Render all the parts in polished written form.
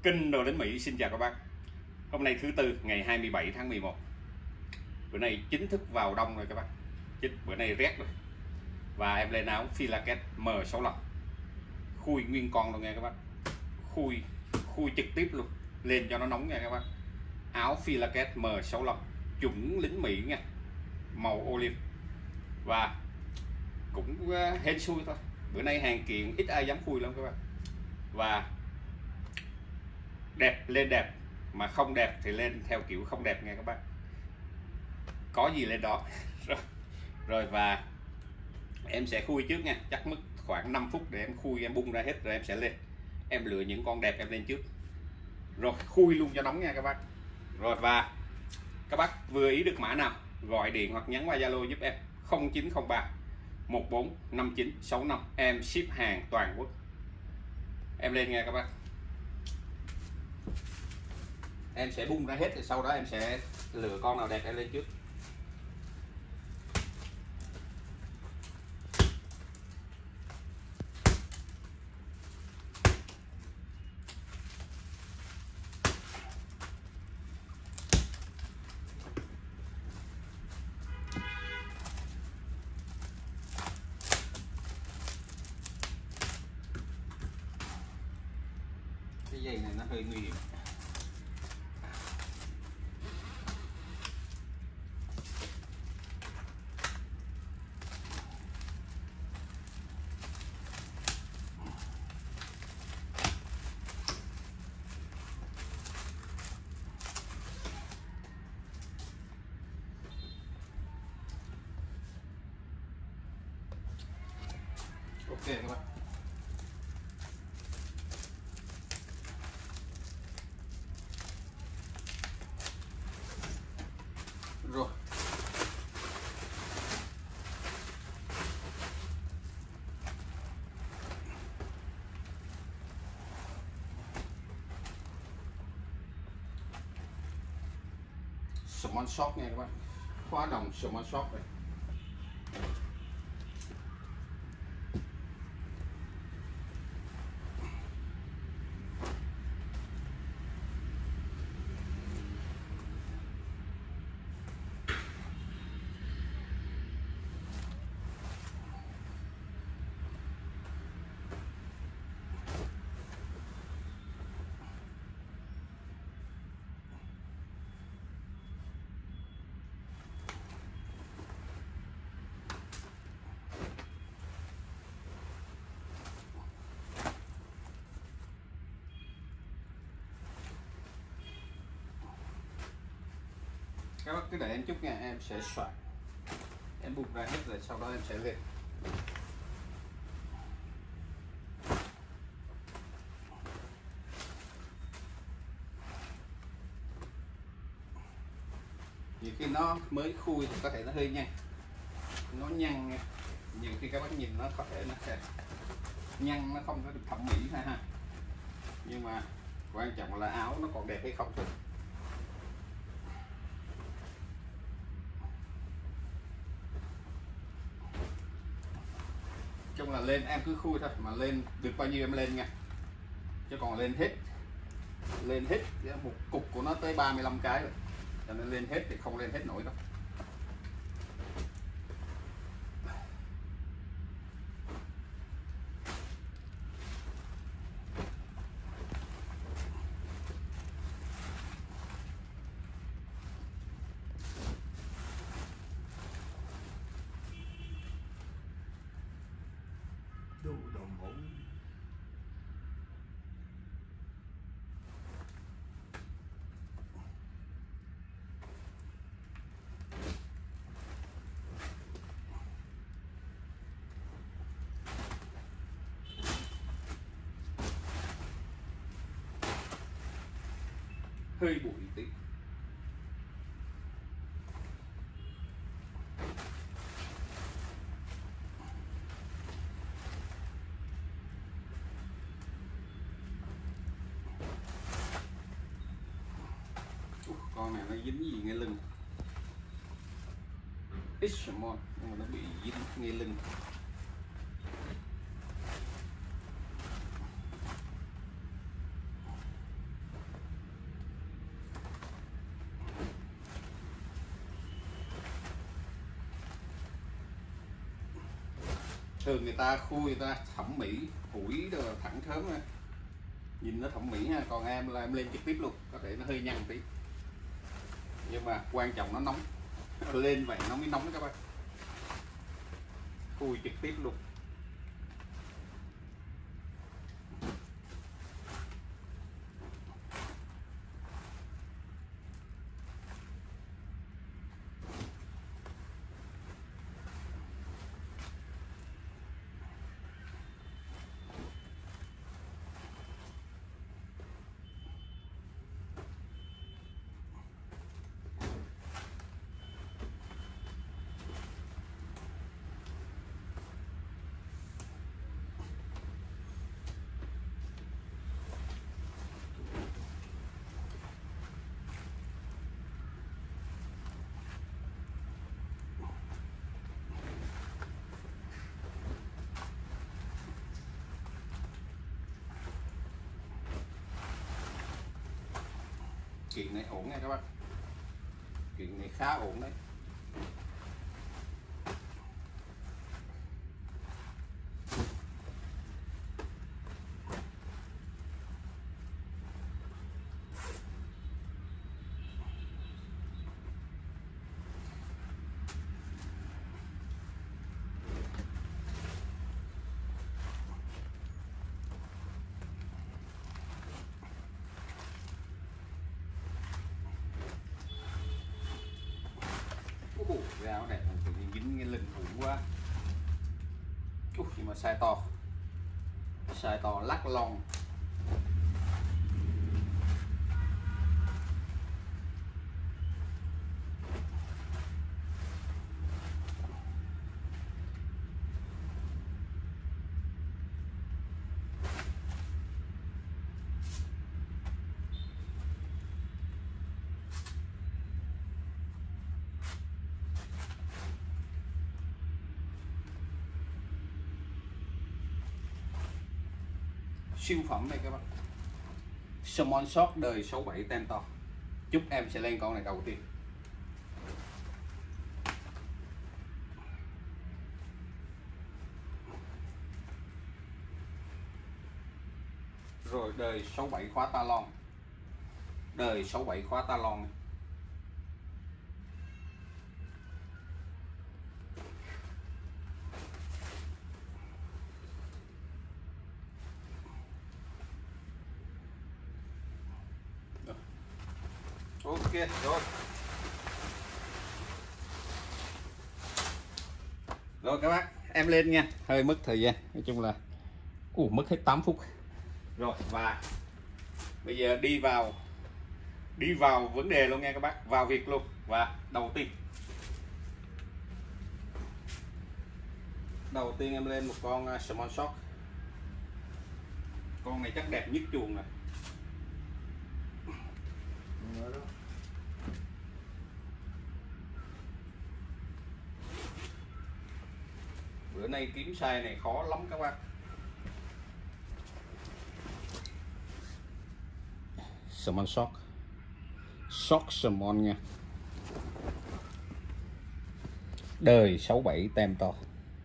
Kinh đồ đến Mỹ xin chào các bác. Hôm nay thứ Tư ngày 27 tháng 11. Bữa nay chính thức vào đông rồi các bác. Bữa nay rét rồi. Và em lên áo Philaket M65. Khui nguyên con luôn nha các bác. Khui trực tiếp luôn. Lên cho nó nóng nha các bác. Áo Philaket M65 chuẩn lính Mỹ nha. Màu olive. Và cũng hên xui thôi. Bữa nay hàng kiện ít ai dám khui lắm các bác. Và đẹp lên đẹp, mà không đẹp thì lên theo kiểu không đẹp nha các bác. Có gì lên đó. Rồi và em sẽ khui trước nha, chắc mất khoảng 5 phút để em khui, em bung ra hết rồi em sẽ lên. Em lựa những con đẹp em lên trước. Rồi khui luôn cho nóng nha các bác. Rồi và các bác vừa ý được mã nào gọi điện hoặc nhắn qua Zalo giúp em 0903 145965, em ship hàng toàn quốc. Em lên nha các bác. Em sẽ bung ra hết rồi sau đó em sẽ lựa con nào đẹp em lên trước. Cái dây này nó hơi nguy hiểm. Ok các bạn. Rồi. Small shop nha các bạn. Khóa đồng small shop này. Các bác cứ để em chút nha, em sẽ soạn. Em buộc ra hết rồi sau đó em sẽ lên. Nhiều khi nó mới khui thì có thể nó hơi nhăn. Nó nhăn nha. Nhiều khi các bác nhìn nó có thể nó sẽ nhăn, nó không có được thẩm mỹ ha. Nhưng mà quan trọng là áo nó còn đẹp hay không thôi. Chung là lên em cứ khui thôi, mà lên được bao nhiêu em lên nha, chứ còn lên hết một cục của nó tới 35 cái rồi, cho nên lên hết thì không lên hết nổi đâu. Đủ đồng hồ. Hơi bụi tí. Con này nó dính gì ngay lưng. It's small nhưng mà nó bị dính ngay lưng. Thường người ta khui, người ta thẩm mỹ củi rồi thẳng thớm ha, nhìn nó thẩm mỹ ha. Còn em là em lên trực tiếp luôn, có thể nó hơi nhăn tí nhưng mà quan trọng nó nóng, lên vậy nó mới nóng các bạn. Khui trực tiếp luôn. Kiện này ổn nha các bác, kiện này khá ổn đấy. Cái áo đẹp tự nhiên dính cái lưng ủng quá. Nhưng mà size to lắc lon. Siêu phẩm đây các bạn, Salmon Shark đời 67 tem to. Chúc em sẽ lên con này đầu tiên. Rồi đời 67 khóa talon, đời 67 khóa talon. Ok rồi. Rồi các bác, em lên nha, hơi mất thời gian, nói chung là mất hết 8 phút. Rồi và bây giờ đi vào vấn đề luôn nha các bác, vào việc luôn. Và đầu tiên em lên một con Salmon Shark. Con này chắc đẹp nhất chuồng rồi. Bữa nay kiếm size này khó lắm các bác. Salmon Shark Salmon nha, đời 67 tem to.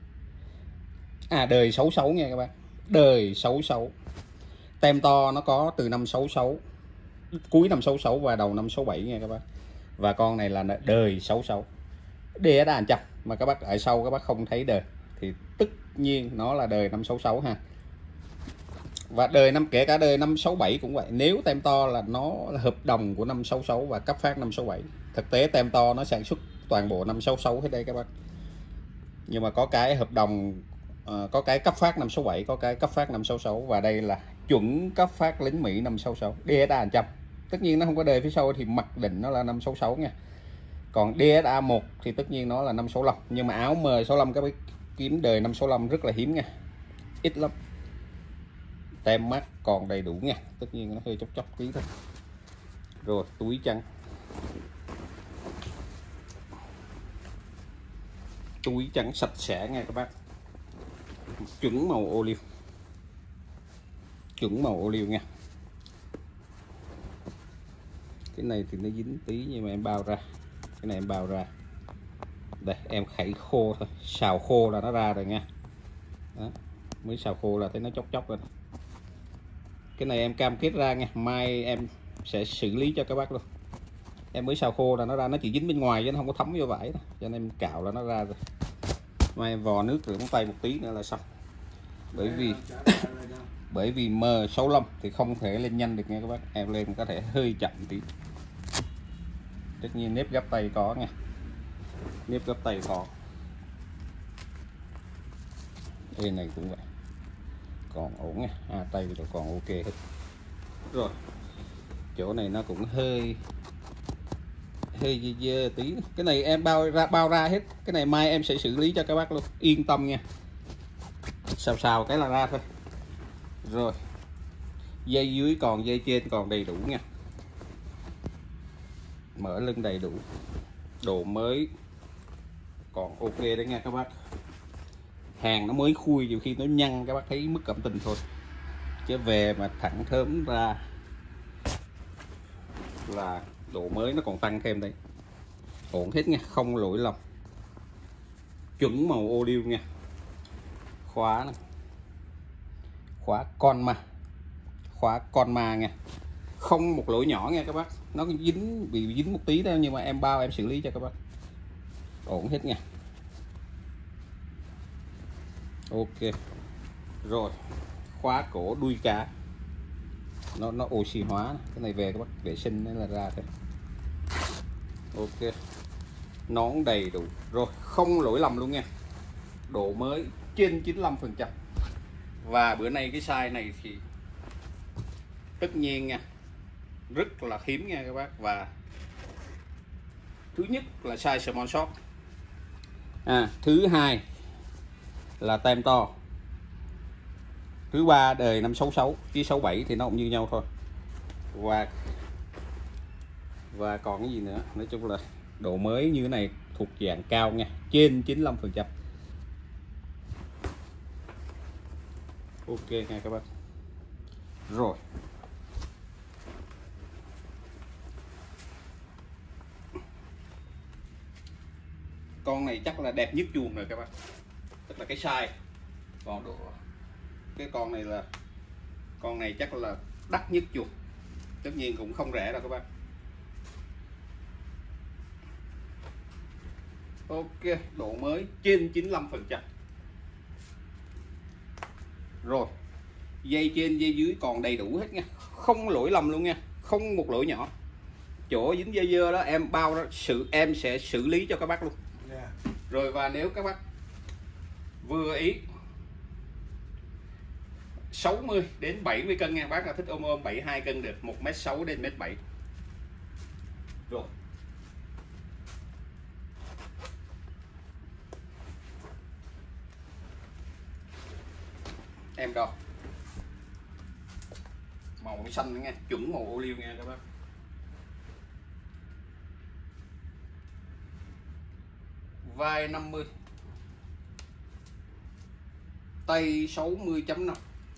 Đời 66 nha các bác, đời 66. Tem to nó có từ năm 66, cuối năm 66 và đầu năm 67 nha các bác. Và con này là đời 66. DSA đã chặt mà các bác ở sau các bác không thấy đời thì tất nhiên nó là đời năm 66 ha. Và kể cả đời năm 67 cũng vậy. Nếu tem to là nó là hợp đồng của năm 66 và cấp phát năm 67. Thực tế tem to nó sản xuất toàn bộ năm 66 hết đây các bác. Nhưng mà có cái hợp đồng, có cái cấp phát năm 67, có cái cấp phát năm 66. Và đây là chuẩn cấp phát lính Mỹ năm 66, DSA 100. Tất nhiên nó không có đời phía sau thì mặc định nó là năm 66 nha. Còn DSA 1 thì tất nhiên nó là năm 65. Nhưng mà áo M65 các bác kiếm đời năm 65 rất là hiếm nha, ít lắm. Tem mắt còn đầy đủ nha, tất nhiên nó hơi chóc tí thôi. Rồi túi trắng sạch sẽ nha các bác, chuẩn màu ô liu nha. Cái này thì nó dính tí nhưng mà em bao ra, cái này em bao ra đây, em khẩy khô thôi, xào khô là nó ra rồi nha. Đó, mới xào khô là thấy nó chóc chóc rồi. Cái này em cam kết ra nha, mai em sẽ xử lý cho các bác luôn. Em mới xào khô là nó ra, nó chỉ dính bên ngoài chứ nó không có thấm vô vải đó. Cho nên em cạo là nó ra rồi. Mai em vò nước rửa móng tay một tí nữa là xong. Bởi vì M65 thì không thể lên nhanh được nha các bác. Em lên có thể hơi chậm tí. Tất nhiên nếp gấp tay có nha. Nếp gấp tay có. Bên này cũng vậy. Còn ổn nha. Tay rồi còn ok hết. Rồi. Chỗ này nó cũng hơi dơ tí. Cái này em bao ra hết. Cái này mai em sẽ xử lý cho các bác luôn, yên tâm nha. Xào cái là ra thôi. Rồi, dây dưới còn, dây trên còn đầy đủ nha. Mở lưng đầy đủ, đồ mới còn ok đấy nha các bác. Hàng nó mới khui, nhiều khi nó nhăn các bác thấy mất cảm tình thôi, chứ về mà thẳng thớm ra là độ mới nó còn tăng thêm đây. Ổn hết nha, không lỗi lầm. Chuẩn màu ô liu nha. Khóa này. Khóa con ma nha, không một lỗi nhỏ nha các bác. Nó dính, bị dính một tí thôi nhưng mà em bao em xử lý cho các bác. Ổn hết nha. Ok. Rồi, khóa cổ đuôi cá, nó oxy hóa. Cái này về các bác vệ sinh nên là ra thôi. Ok, nón đầy đủ rồi, không lỗi lầm luôn nha. Độ mới trên 95%. Và bữa nay cái size này thì tất nhiên nha, rất là hiếm nha các bác. Và thứ nhất là size small shop, thứ hai là tem to, thứ ba đời 566 chứ 67 thì nó cũng như nhau thôi. Và còn cái gì nữa, nói chung là độ mới như thế này thuộc dạng cao nha, trên 95%. Ok nha các bác. Rồi, con này chắc là đẹp nhất chuồng rồi các bác, tức là cái size. Còn độ cái con này chắc là đắt nhất chuồng, tất nhiên cũng không rẻ đâu các bác. Ok, độ mới trên 95%. Rồi, dây trên dây dưới còn đầy đủ hết nha, không lỗi lầm luôn nha, không một lỗi nhỏ. Chỗ dính dây dơ đó em bao đó, em sẽ xử lý cho các bác luôn. Rồi, và nếu các bác vừa ý 60 đến 70 cân nha, bác là thích ôm 72 cân được, 1m6 đến 1m7. Rồi, em đo màu xanh nữa nha, chuẩn màu ô liu nha các bác. Vai 50, tay 60.5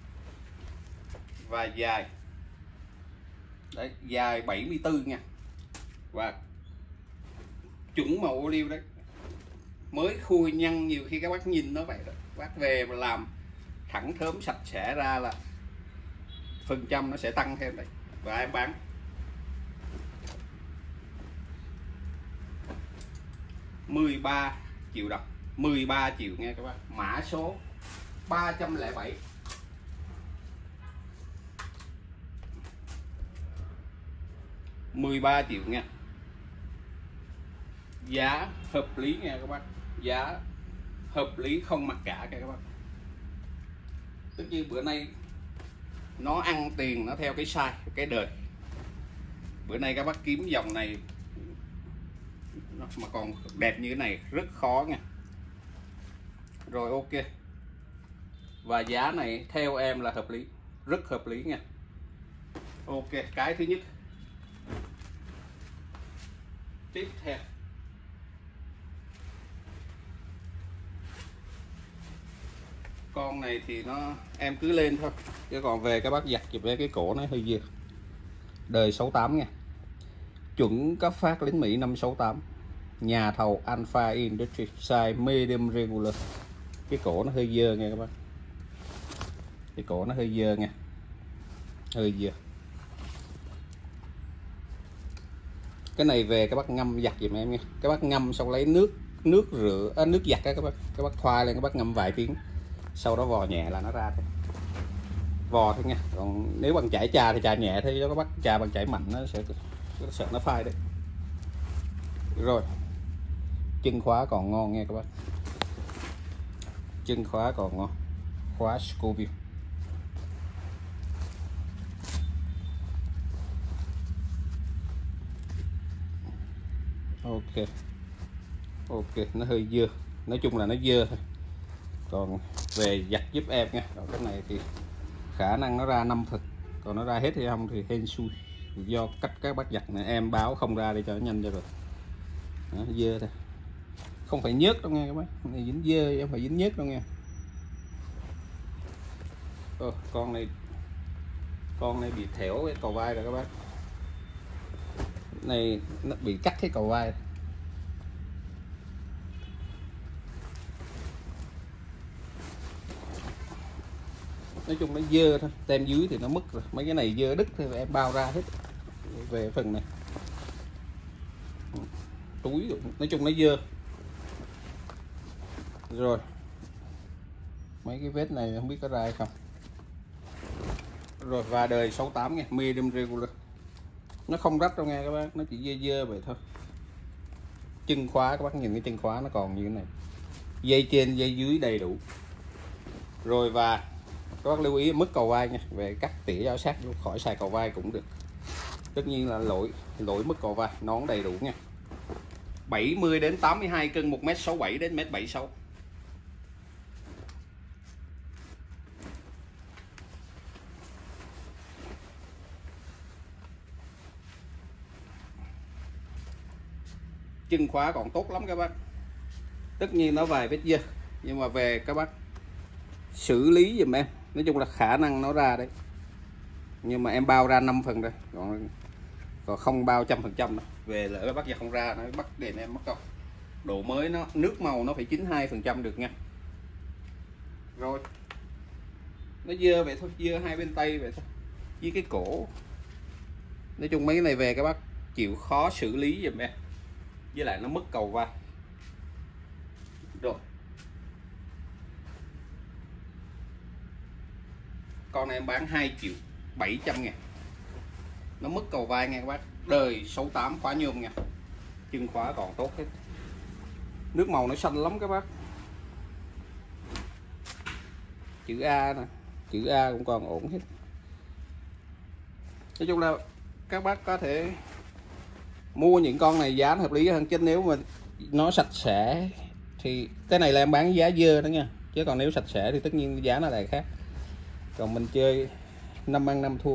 và dài đấy, dài 74 nha. Và chuẩn màu ô liu đấy, mới khui nhăn, nhiều khi các bác nhìn nó vậy đó, bác về mà làm thẳng thớm sạch sẽ ra là phần trăm nó sẽ tăng thêm đấy. Và em bán 13 triệu đồng, 13 triệu nha các bác. Mã số 307, 13 triệu nha. Giá hợp lý nha các bác, giá hợp lý không mặc cả các bác. Tất nhiên bữa nay nó ăn tiền nó theo cái size, cái đời. Bữa nay các bác kiếm dòng này mà còn đẹp như thế này rất khó nha. Rồi, ok. Và giá này theo em là hợp lý, rất hợp lý nha. Ok, cái thứ nhất. Tiếp theo, con này thì em cứ lên thôi, chứ còn về các bác giặt chụp cái cổ nó hơi dơ. Đời 68 nha, chuẩn cấp phát lính Mỹ 568, nhà thầu Alpha Industries, size medium regular. Cái cổ nó hơi dơ nha các bác. cái cổ nó hơi dơ nha, hơi dơ. Cái này về các bác ngâm giặt giùm em nha, các bác ngâm xong lấy nước rửa nước giặt á, các bác thoa lên, các bác ngâm vài tiếng, sau đó vò nhẹ là nó ra thôi, vò thôi nha. Còn nếu bằng chải trà thì trà nhẹ thôi, cho các bác trà bằng chải mạnh nó sẽ sợ nó phai đấy. Rồi chân khóa còn ngon nghe các bác, chân khóa còn ngon, khóa Scoville. Ok, nó hơi dơ, nói chung là nó dơ thôi. Còn về giặt giúp em nha. Còn cái này thì khả năng nó ra 5 phần, còn nó ra hết hay không thì hên xui, do cách các bác giặt này, em báo không ra để cho nó nhanh cho rồi. Đó, dơ thôi, không phải nhớt đâu nghe các bác, này dính dơ chứ không phải dính nhớt đâu nghe. Con này bị thẻo cái cầu vai rồi các bác, này nó bị cắt cái cầu vai. Nói chung nó dơ thôi, tem dưới thì nó mất rồi, mấy cái này dơ đứt thì em bao ra hết. Về phần này túi, nói chung nó dơ. Rồi mấy cái vết này không biết có ra hay không. Rồi và đời 68 nha, medium regular, nó không rách đâu nghe các bác, nó chỉ dơ dơ vậy thôi. Chân khóa các bác nhìn cái chân khóa nó còn như thế này, dây trên dây dưới đầy đủ. Rồi và các bác lưu ý mức cầu vai nha, về cắt tỉa áo sát khỏi xài cầu vai cũng được, tất nhiên là lỗi mức cầu vai, nón đầy đủ nha. 70 đến 82 cân, 1m67 đến 1m76. Chân khóa còn tốt lắm các bác, tất nhiên nó vài vết dơ, nhưng mà về các bác xử lý giùm em, nói chung là khả năng nó ra đấy, nhưng mà em bao ra 5 phần rồi, còn không bao 100% đâu. Về lỡ bắt giặt không ra nó bắt đền em mất công. Độ mới nó nước màu nó phải 92% được nha. Rồi nó dơ vậy thôi, dơ hai bên tay vậy thôi, với cái cổ. Nói chung mấy cái này về các bác chịu khó xử lý giùm em, với lại nó mất cầu vai. Rồi con này em bán 2.700.000, nó mất cầu vai nha các bác, đời 68 khóa nhôm nha, chân khóa còn tốt hết, nước màu nó xanh lắm các bác. Chữ A nè, chữ A cũng còn ổn hết. Nói chung là các bác có thể mua những con này giá hợp lý hơn, chứ nếu mà nó sạch sẽ thì cái này là em bán giá dơ đó nha, chứ còn nếu sạch sẽ thì tất nhiên giá nó lại khác. Còn mình chơi 5 ăn 5 thua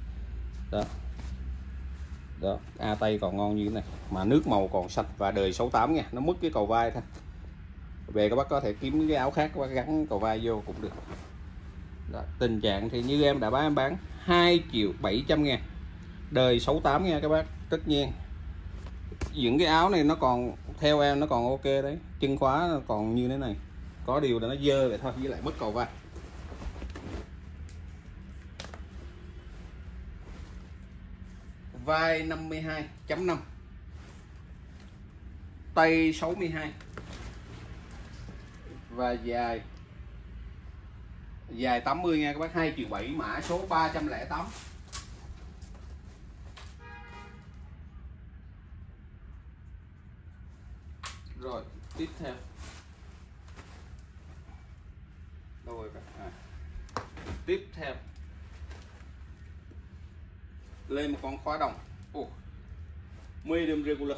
đó. A tay còn ngon như thế này mà nước màu còn sạch, và đời 68 nha, nó mất cái cầu vai thôi. Về các bác có thể kiếm cái áo khác các bác gắn cầu vai vô cũng được đó. Tình trạng thì như em đã bán, em bán 2.700.000, đời 68 nha các bác. Tất nhiên những cái áo này nó còn theo em nó còn ok đấy, chân khóa nó còn như thế này, có điều là nó dơ vậy thôi, với lại mất cầu vai. Vai 52.5, tay 62 và dài 80 nha các bác, 2.700.000, mã số 308. Rồi tiếp theo đâu rồi tiếp theo lên một con khóa đồng medium regular.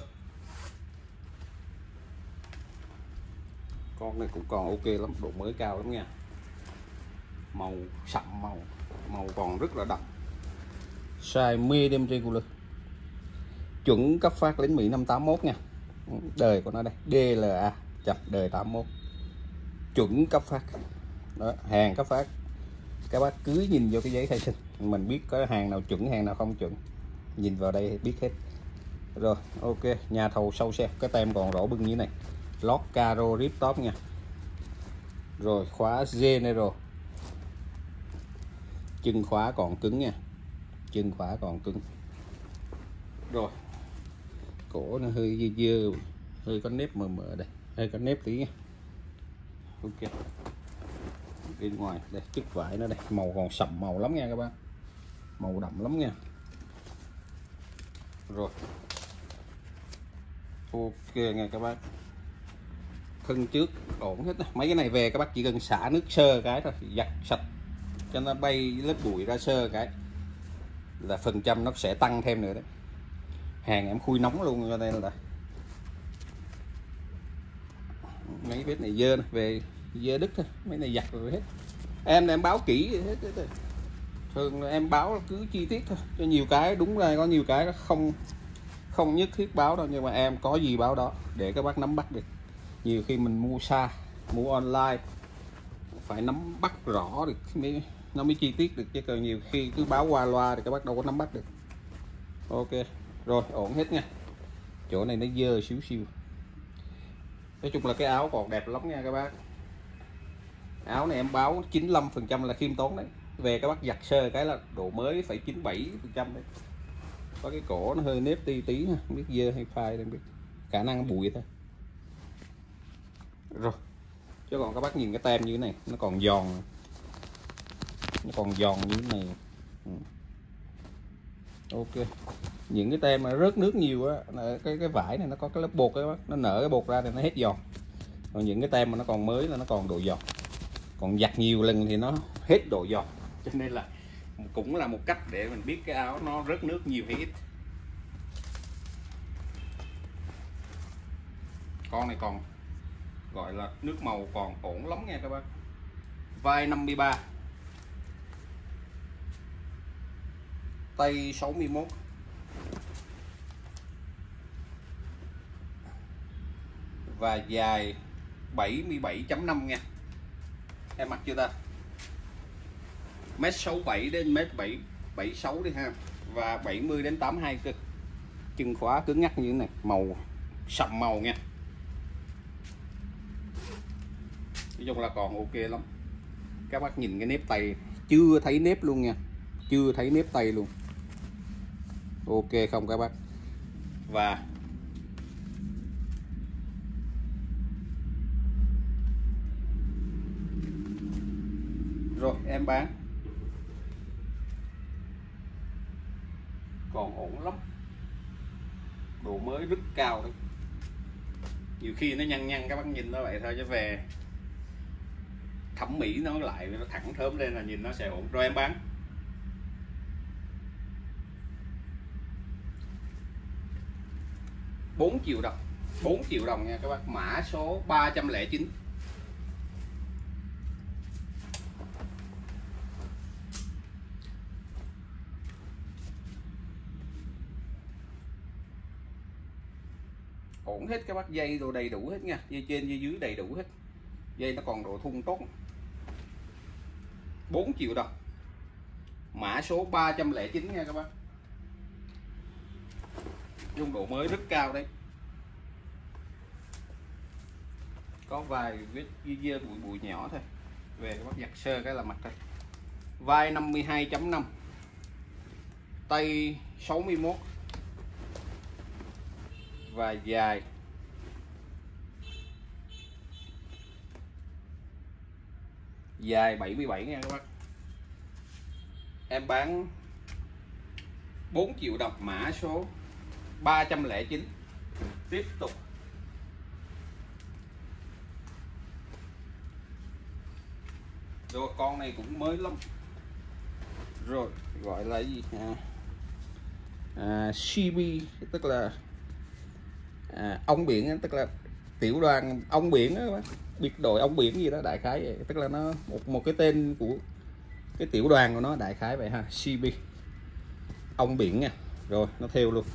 Con này cũng còn ok lắm, độ mới cao lắm nha, màu sậm, màu còn rất là đậm, size medium regular, chuẩn cấp phát lính Mỹ 581 nha, đời của nó đây DLA chặt đời 81, chuẩn cấp phát đó, hàng cấp phát. Các bác cứ nhìn vô cái giấy khai sinh mình biết có hàng nào chuẩn hàng nào không chuẩn, nhìn vào đây biết hết. Rồi ok, nhà thầu sâu xe, cái tem còn rõ bưng như thế này, lót caro rip top nha. Rồi khóa General, chân khóa còn cứng nha, chân khóa còn cứng. Rồi cổ nó hơi dơ dơ, hơi có nếp mờ mờ đây, hơi có nếp tí nha. Ok, bên ngoài đây chất vải nó đây, màu còn sậm màu lắm nha các bác, màu đậm lắm nha. Rồi ok nha các bác, thân trước ổn hết. Mấy cái này về các bác chỉ cần xả nước sơ cái thôi, giặt sạch cho nó bay lớp bụi ra sơ cái là phần trăm nó sẽ tăng thêm nữa đấy. Hàng em khui nóng luôn cho nên là mấy vết này dơ này, về dơ đứt thôi, mấy này giặt rồi hết. Em báo kỹ hết. Thường là em báo cứ chi tiết thôi, cho nhiều cái đúng ra có nhiều cái nó không nhất thiết báo đâu, nhưng mà em có gì báo đó để các bác nắm bắt được. Nhiều khi mình mua xa, mua online phải nắm bắt rõ được nó mới chi tiết được, chứ còn nhiều khi cứ báo qua loa thì các bác đâu có nắm bắt được. Ok rồi, ổn hết nha. Chỗ này nó dơ xíu xíu. Nói chung là cái áo còn đẹp lắm nha các bác. Áo này em báo 95% là khiêm tốn đấy. Về các bác giặt sơ cái là độ mới phải 97% đấy. Có cái cổ nó hơi nếp tí tí, không biết dơ hay phai, không biết, khả năng bụi thôi. Rồi chứ còn các bác nhìn cái tem như thế này, nó còn giòn, nó còn giòn như thế này. Ok, những cái tem mà rớt nước nhiều á, cái vải này nó có cái lớp bột đó, nó nở cái bột ra thì nó hết giòn. Còn những cái tem mà nó còn mới là nó còn độ giòn, còn giặt nhiều lần thì nó hết độ giòn. Cho nên là cũng là một cách để mình biết cái áo nó rớt nước nhiều hay ít. Con này còn gọi là nước màu còn ổn lắm nha các bác. Vai 53, tay 61, và dài 77.5 nha. Em mặc chưa ta? Mét 67 đến mét 76 đi ha, và 70 đến 82 cơ. Chân khóa cứng ngắc như thế này, màu sậm màu nha. Nói chung là còn ok lắm. Các bác nhìn cái nếp tay, chưa thấy nếp luôn nha, chưa thấy nếp tay luôn. Ok không các bác? Và rồi em bán còn ổn lắm, độ mới rất cao đấy. Nhiều khi nó nhăn nhăn các bác nhìn nó vậy thôi, chứ về thẩm mỹ nó lại nó thẳng thớm lên là nhìn nó sẽ ổn. Rồi em bán 4 triệu đồng, 4 triệu đồng nha các bác, mã số 309. Ổn hết các bác, dây đồ đầy đủ hết nha, dây trên dây dưới đầy đủ hết, dây nó còn độ thun tốt. 4 triệu đồng, mã số 309 nha các bác. Dung độ mới rất cao đấy, có vài vết dơ bụi bụi nhỏ thôi, về các bác giặt sơ cái là mặc thôi. Vai 52.5, tay 61, và dài dài 77 nha các bác. Em bán 4 triệu đồng, mã số 309. Tiếp tục rồi, con này cũng mới lắm rồi, gọi là gì Shibi, tức là ong biển, tức là tiểu đoàn ong biển đó các bác, biệt đội ong biển gì đó đại khái vậy. Tức là nó một cái tên của cái tiểu đoàn của nó đại khái vậy ha. Shibi ong biển nha. Rồi nó theo luôn.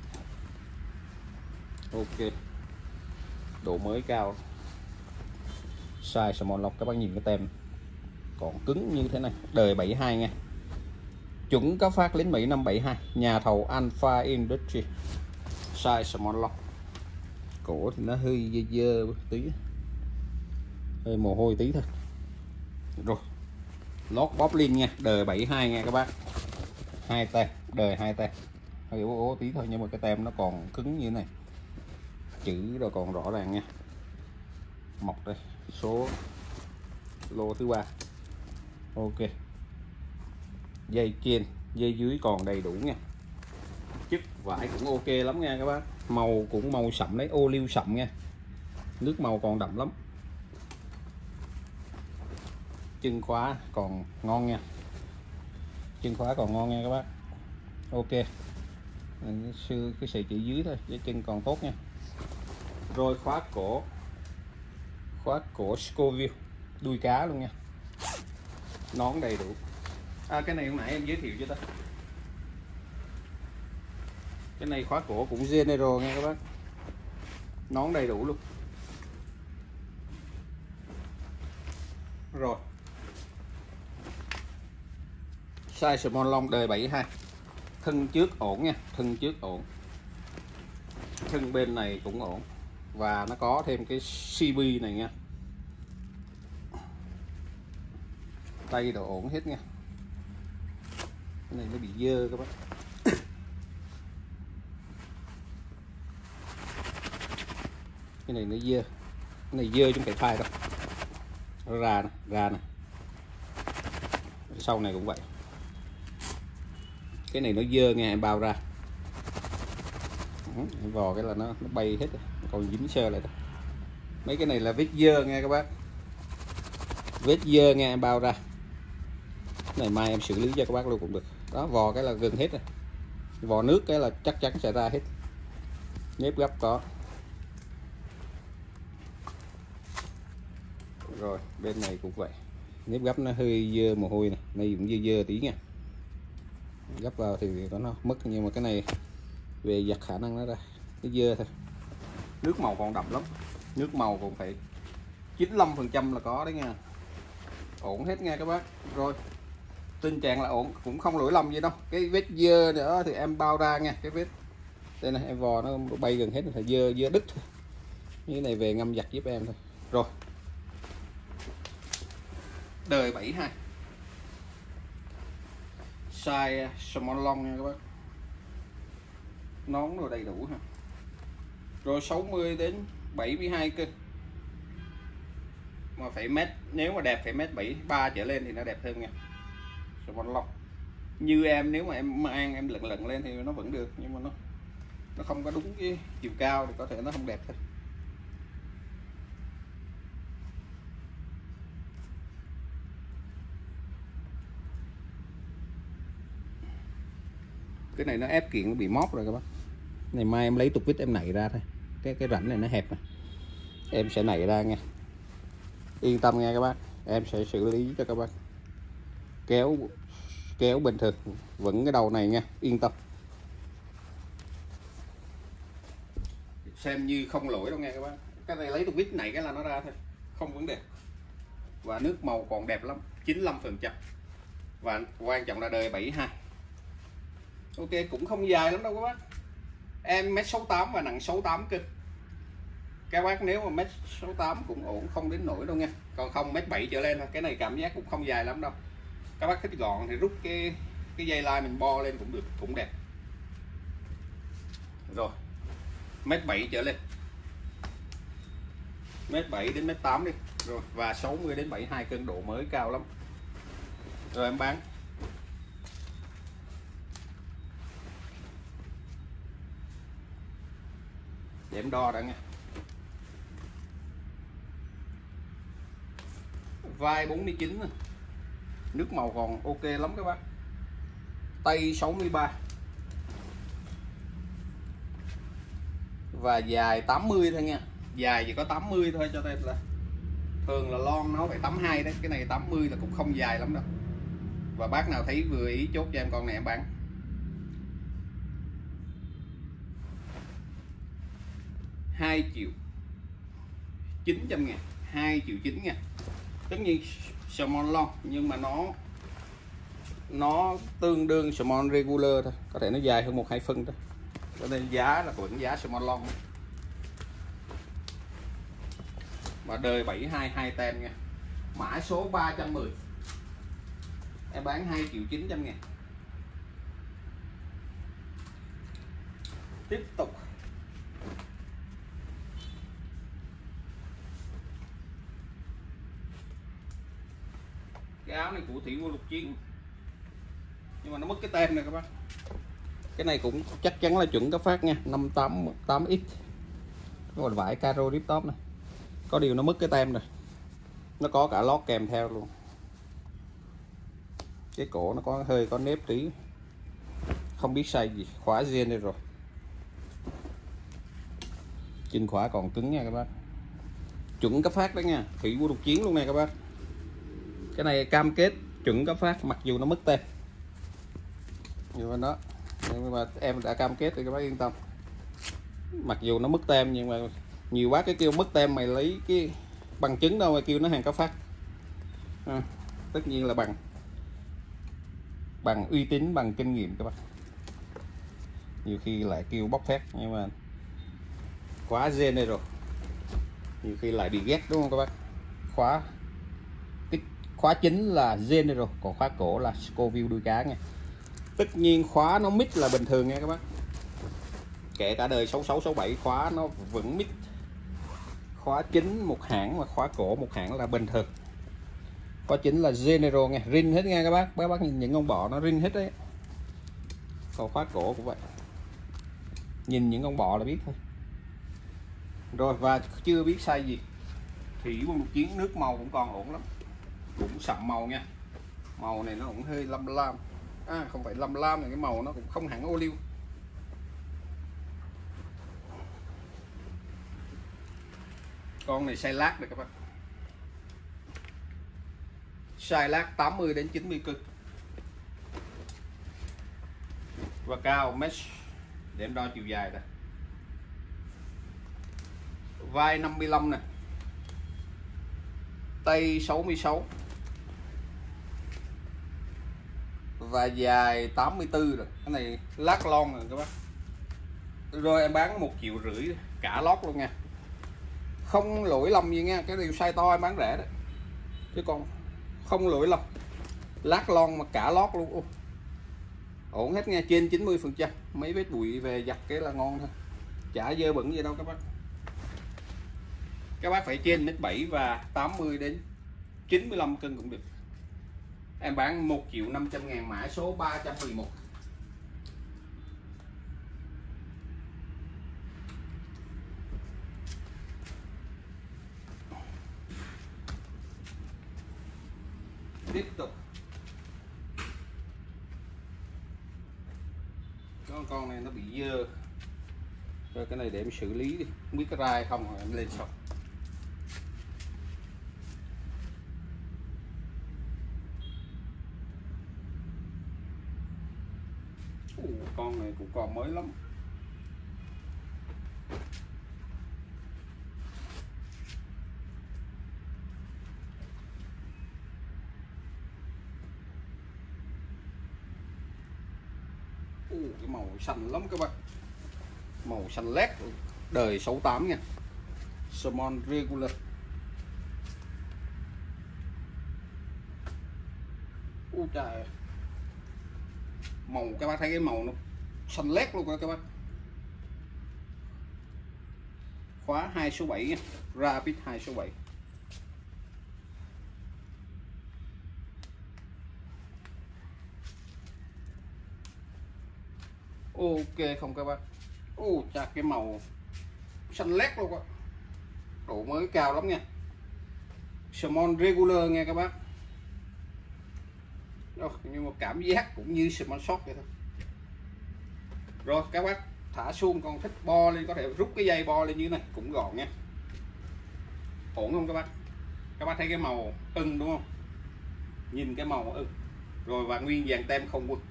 Ok, độ mới cao, size small lock. Các bác nhìn cái tem còn cứng như thế này, đời 72 nha, chuẩn cấp phát lính Mỹ năm 72, nhà thầu Alpha Industry, size small lock. Cổ thì nó hơi dơ dơ tí, hơi mồ hôi tí thôi. Rồi lót bóp linh nha, đời 72 nha các bác. 2 tem, đời 2 tem. Hơi ố tí thôi nhưng mà cái tem nó còn cứng như thế này, chữ rồi còn rõ ràng nha. Mọc đây, số lô thứ 3. Ok. Dây trên, dây dưới còn đầy đủ nha. Chất vải cũng ok lắm nha các bác. Màu cũng màu sậm đấy, ô liu sậm nha. Nước màu còn đậm lắm. Chân khóa còn ngon nha. Chân khóa còn ngon nha các bác. Ok. Cái sợi chỉ dưới thôi, cái chân còn tốt nha. Rồi khóa cổ. Khóa cổ Scoville, đuôi cá luôn nha. Nón đầy đủ. Cái này hồi nãy em giới thiệu cho ta. Cái này khóa cổ cũng General nha các bác. Nón đầy đủ luôn. Rồi. Size small long đời 72. Thân trước ổn nha, thân trước ổn. Thân bên này cũng ổn. Và nó có thêm cái CB này nha. Tay đồ ổn hết nha. Cái này nó bị dơ các bác. Cái này nó dơ. Cái này dơ chứ không phải phai đâu. Nó ra nè. Sau này cũng vậy. Cái này nó dơ nghe, em bao ra. Em vò cái là nó bay hết rồi. Còn dính sơ lại thôi. Mấy cái này là vết dơ nghe các bác. Vết dơ nghe, em bao ra. Cái này mai em xử lý cho các bác luôn cũng được. Đó, vò cái là gần hết rồi. Vò nước cái là chắc chắn sẽ ra hết. Nếp gấp có. Rồi bên này cũng vậy. Nếp gấp nó hơi dơ mồ hôi này, này cũng dơ tí nha. Gấp vào thì nó mất, nhưng mà cái này về giặt khả năng nó ra. Cái dơ thôi. Nước màu còn đậm lắm. Nước màu còn phải 95% là có đấy nha. Ổn hết nha các bác. Rồi. Tình trạng là ổn, cũng không lỗi lầm gì đâu. Cái vết dơ nữa thì em bao ra nha. Cái vết đây này, em vò nó bay gần hết rồi, dơ đứt thôi. Cái này về ngâm giặt giúp em thôi. Rồi. Đời 72. Size small long nha các bác. Nón rồi đầy đủ ha. Rồi 60 đến 72 cân. Mà phải mét, nếu mà đẹp phải mét 73 trở lên thì nó đẹp hơn nha. Small long. Như em nếu mà em mang em lận lên thì nó vẫn được, nhưng mà nó không có đúng cái chiều cao thì có thể nó không đẹp thôi. Cái này nó ép kiện nó bị móp rồi các bác. Này mai em lấy tục vít em nảy ra thôi. Cái rãnh này nó hẹp này. Em sẽ nảy ra nha. Yên tâm nha các bác. Em sẽ xử lý cho các bác. Kéo bình thường, vẫn cái đầu này nha, yên tâm. Xem như không lỗi đâu nha các bác. Cái này lấy tục vít này cái là nó ra thôi, không vấn đề. Và nước màu còn đẹp lắm, 95%. Và quan trọng là đời 72. Ok, cũng không dài lắm đâu các bác. Em 1m68 và nặng 68 cân. Các bác nếu mà 1m68 cũng ổn, không đến nổi đâu nha. Còn không 1m7 trở lên, cái này cảm giác cũng không dài lắm đâu. Các bác thích gọn thì rút cái dây line mình bo lên cũng được, cũng đẹp. Rồi 1m7 trở lên, 1m7 đến 1m8 đi. Rồi và 60 đến 72 cân, độ mới cao lắm. Rồi em bán. Để em đo đã nha. Vai 49. Nước màu còn ok lắm các bác. Tay 63. Và dài 80 thôi nha. Dài chỉ có 80 thôi, cho nên là thường là lon nó phải 82 đấy. Cái này 80 là cũng không dài lắm đâu. Và bác nào thấy vừa ý chốt cho em con này em bán. $2.900.000, 2.900.000 nha. Tất nhiên small long nhưng mà nó tương đương small regular thôi, có thể nó dài hơn 1-2 phân thôi, cho nên giá là vẫn giá small long. Và đời 72 2 tem nha. Mã số 310. em bán 2.900.000. Tiếp tục cái áo này của Thủy Quân Lục Chiến, nhưng mà nó mất cái tem này các bác. Cái này cũng chắc chắn là chuẩn cấp phát nha, 588X, còn vải caro rip top này. Có điều nó mất cái tem rồi, nó có cả lót kèm theo luôn. Cái cổ nó có hơi có nếp tí, không biết size gì, khóa gen đây rồi. Chân khóa còn cứng nha các bác, chuẩn cấp phát đó nha, Thủy Quân Lục Chiến luôn này các bác. Cái này cam kết chuẩn cấp phát mặc dù nó mất tem, nhưng mà em đã cam kết thì các bác yên tâm. Mặc dù nó mất tem nhưng mà nhiều bác cái kêu mất tem mày lấy cái bằng chứng đâu mà kêu nó hàng cấp phát. Tất nhiên là bằng uy tín, bằng kinh nghiệm các bác. Nhiều khi lại kêu bóc phét nhưng mà khóa gen đây rồi, nhiều khi lại bị ghét đúng không các bác. Khóa chính là gen đây rồi, còn khóa cổ là Scoville đuôi cá nha. Tất nhiên khóa nó mít là bình thường nha các bác, kể cả đời 66 67 khóa nó vẫn mít. Khóa chính một hãng và khóa cổ một hãng là bình thường. Khóa chính là General nha, rin hết nha các bác nhìn những con bọ nó rin hết đấy. Còn khóa cổ cũng vậy, nhìn những con bọ là biết thôi. Rồi, và chưa biết size gì Thủy Quân Lục Chiến, nước màu cũng còn ổn lắm, cũng sậm màu nha. Màu này nó cũng hơi lam lam, không phải lam lam này, cái màu nó cũng không hẳn ô liu. Con này size lát được các bác, size lát 80 đến 90 cân và cao mesh để em đo chiều dài đây. Vai 55 nè, tay 66 và dài 84 rồi. Cái này lát lon rồi các bác. Rồi em bán 1,5 triệu cả lót luôn nha, không lỗi lầm gì nha. Cái điều size to em bán rẻ đấy, chứ còn không lỗi lầm. Lát lon mà cả lót luôn, ổn hết nha, trên 90%. Mấy vết bụi về giặt cái là ngon thôi, chả dơ bẩn gì đâu các bác. Các bác phải trên mét 7 và 80 đến 95 cân cũng được. Em bán 1.500.000, mã số 311. Tiếp tục con này nó bị dơ rồi, cái này để em xử lý đi, không biết có ra hay không rồi em lên sau. Con này cũng còn mới lắm. Cái màu xanh lắm các bạn, màu xanh lét, đời 68 nha, Small Regular. Trời, màu các bác thấy cái màu nó xanh lét luôn các bác. Khóa 2 số 7 nha, Rapid 2 số 7. Ok không các bác. Chà, cái màu xanh lét luôn á, độ mới cao lắm nha, Small Regular nghe các bác. Nhưng mà cảm giác cũng như Small Shot vậy thôi. Rồi các bác thả xuông, còn thích bo lên có thể rút cái dây bo lên như thế này cũng gọn nha. Ổn không các bác? Các bác thấy cái màu ưng đúng không? Nhìn cái màu ưng. Rồi và nguyên dàn tem không quân,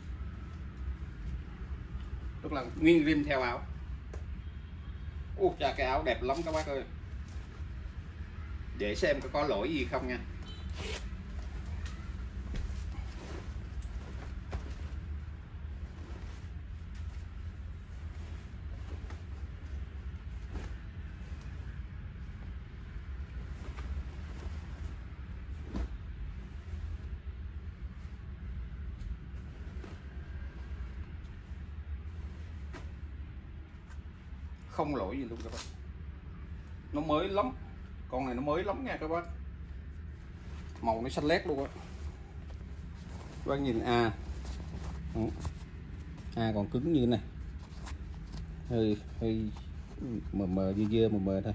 tức là nguyên rim theo áo. Chà, cái áo đẹp lắm các bác ơi. Để xem có lỗi gì không nha. không lỗi gì luôn các bác, nó mới lắm, con này nó mới lắm nha các bác, màu nó xanh lét luôn á. Các bác nhìn còn cứng như này, hơi mờ mờ dơ mờ mờ thôi,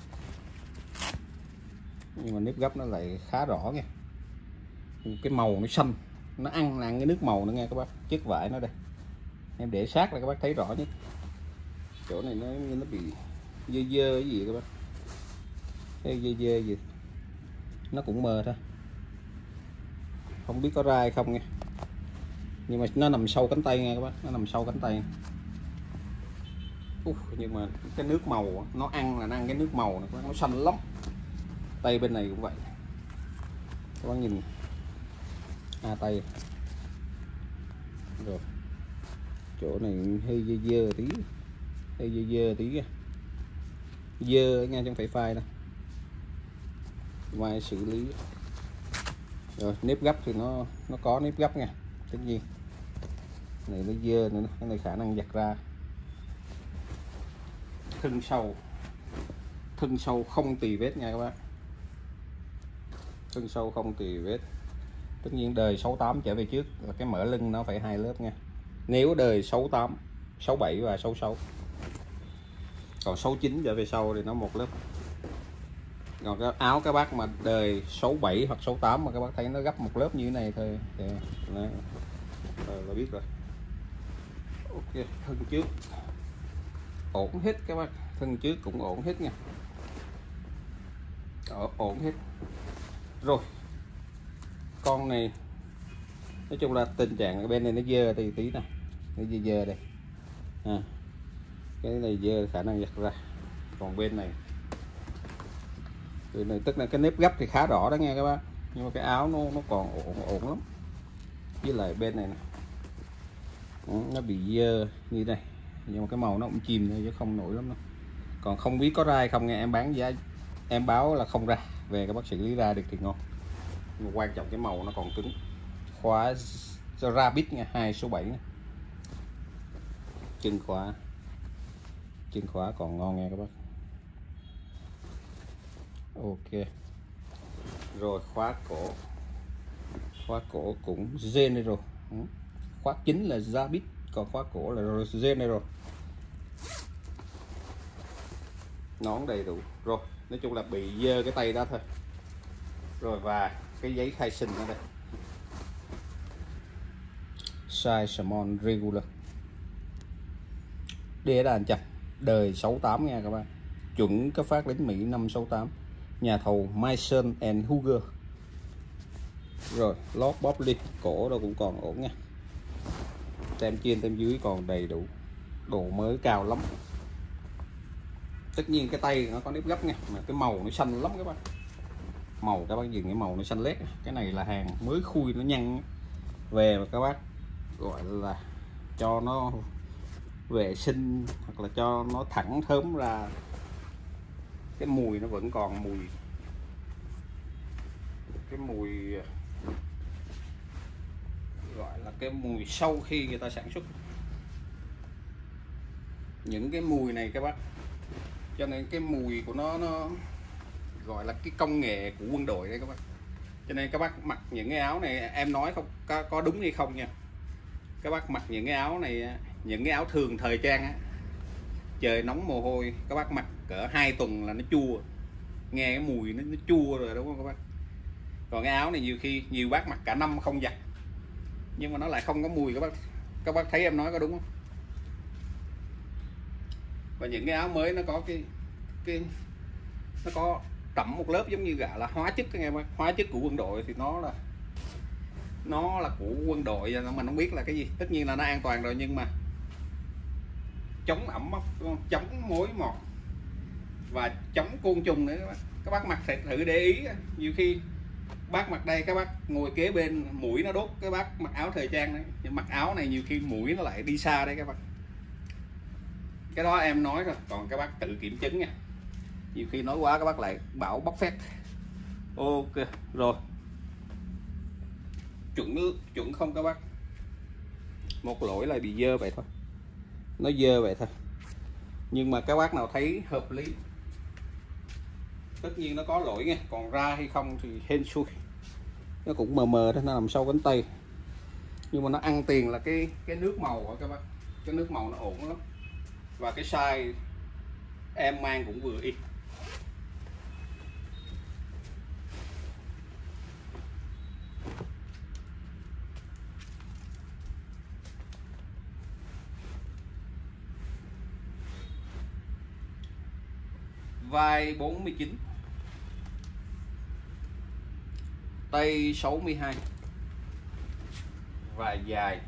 nhưng mà nếp gấp nó lại khá rõ nha. Cái màu nó xanh, nó ăn cái nước màu nữa nghe các bác, chất vải nó đây em để sát là các bác thấy rõ nhất. Chỗ này nó bị dơ cái gì các bác, cái dơ gì nó cũng mờ thôi, không biết có ra hay không nha, nhưng mà nó nằm sâu cánh tay nha các bác, nó nằm sâu cánh tay. Nhưng mà cái nước màu nó ăn là ăn cái nước màu này, nó xanh lắm. Tay bên này cũng vậy các bác nhìn, tay rồi chỗ này hơi dơ tí, hơi dơ tí kìa, dơ nha chứ không phải phai đâu, mai xử lý. Rồi nếp gấp thì nó có nếp gấp nha, tất nhiên này nó dơ nữa, cái này khả năng giặt ra. Thân sâu không tì vết nha các bác, thân sâu không tì vết. Tất nhiên đời 68 trở về trước là cái mở lưng nó phải 2 lớp nha, nếu đời 68, 67 và 66, còn 69 trở về sau thì nó 1 lớp. Còn cái áo các bác mà đời 67 hoặc 68 mà các bác thấy nó gấp 1 lớp như thế này thôi thì là biết rồi. Ok, thân trước ổn hết các bác, thân trước cũng ổn hết nha, ổn hết. Rồi con này nói chung là tình trạng bên này nó dơ thì tí nè, nó dơ đây, cái này dơ khả năng giặt ra. Còn bên này tức là cái nếp gấp thì khá rõ đó nghe các bác, nhưng mà cái áo nó còn ổn lắm. Với lại bên này nè, nó bị dơ như này, nhưng mà cái màu nó cũng chìm thôi chứ không nổi lắm đâu. Còn không biết có ra hay không nghe, em bán giá em báo là không ra, về các bác xử lý ra được thì ngon, nhưng mà quan trọng cái màu nó còn cứng. Khóa Rabbit nha, 2 số 7 nha. Chân khóa còn ngon nghe các bác. Ok rồi, khóa cổ cũng General, khóa chính là Rabbit, còn khóa cổ là General. Nón đầy đủ rồi, nói chung là bị dơ cái tay đó thôi. Rồi và cái giấy khai sinh ở đây, size small regular, đĩa đàn chặt, đời 68 nha các bạn, chuẩn cấp phát lính Mỹ năm 68, nhà thầu Mason and Hooger. Rồi lót bóp ly, cổ đâu cũng còn ổn nha, tem trên tem dưới còn đầy đủ, độ mới cao lắm. Tất nhiên cái tay nó có nếp gấp nha, mà cái màu nó xanh lắm các bạn, màu các bác nhìn cái màu nó xanh lét. Cái này là hàng mới khui nó nhăn về mà các bác gọi là cho nó vệ sinh hoặc là cho nó thẳng thớm ra, cái mùi nó vẫn còn cái mùi gọi là cái mùi sau khi người ta sản xuất. Những cái mùi này các bác, cho nên cái mùi của nó gọi là cái công nghệ của quân đội đấy các bác. Cho nên các bác mặc những cái áo này, em nói không có đúng hay không nha, các bác mặc những cái áo này, những cái áo thường thời trang á, trời nóng mồ hôi các bác mặc cỡ 2 tuần là nó chua, nghe cái mùi nó chua rồi đúng không các bác. Còn cái áo này nhiều khi nhiều bác mặc cả năm không giặt nhưng mà nó lại không có mùi các bác thấy em nói có đúng không. Và những cái áo mới nó có cái nó có trẩm một lớp giống như gạ là hóa chất các em ơi, hóa chất của quân đội thì nó là của quân đội mà nó không biết là cái gì. Tất nhiên là nó an toàn rồi nhưng mà chống ẩm mốc, chống mối mọt và chống côn trùng nữa các bác mặc thử để ý. Nhiều khi bác mặc đây các bác ngồi kế bên mũi nó đốt, cái bác mặc áo thời trang đấy, nhưng mặc áo này nhiều khi mũi nó lại đi xa đấy các bác. Cái đó em nói rồi, còn các bác tự kiểm chứng nha, nhiều khi nói quá các bác lại bảo bóc phét. Ok rồi, chuẩn không các bác, một lỗi là bị dơ vậy thôi, nó dơ vậy thôi. Nhưng mà các bác nào thấy hợp lý, tất nhiên nó có lỗi nha, còn ra hay không thì hên xui, nó cũng mờ mờ đó, nó nằm sau cánh tay, nhưng mà nó ăn tiền là cái nước màu của các bác, cái nước màu nó ổn lắm, và cái size em mang cũng vừa ít. Vai 49, tay 62 và dài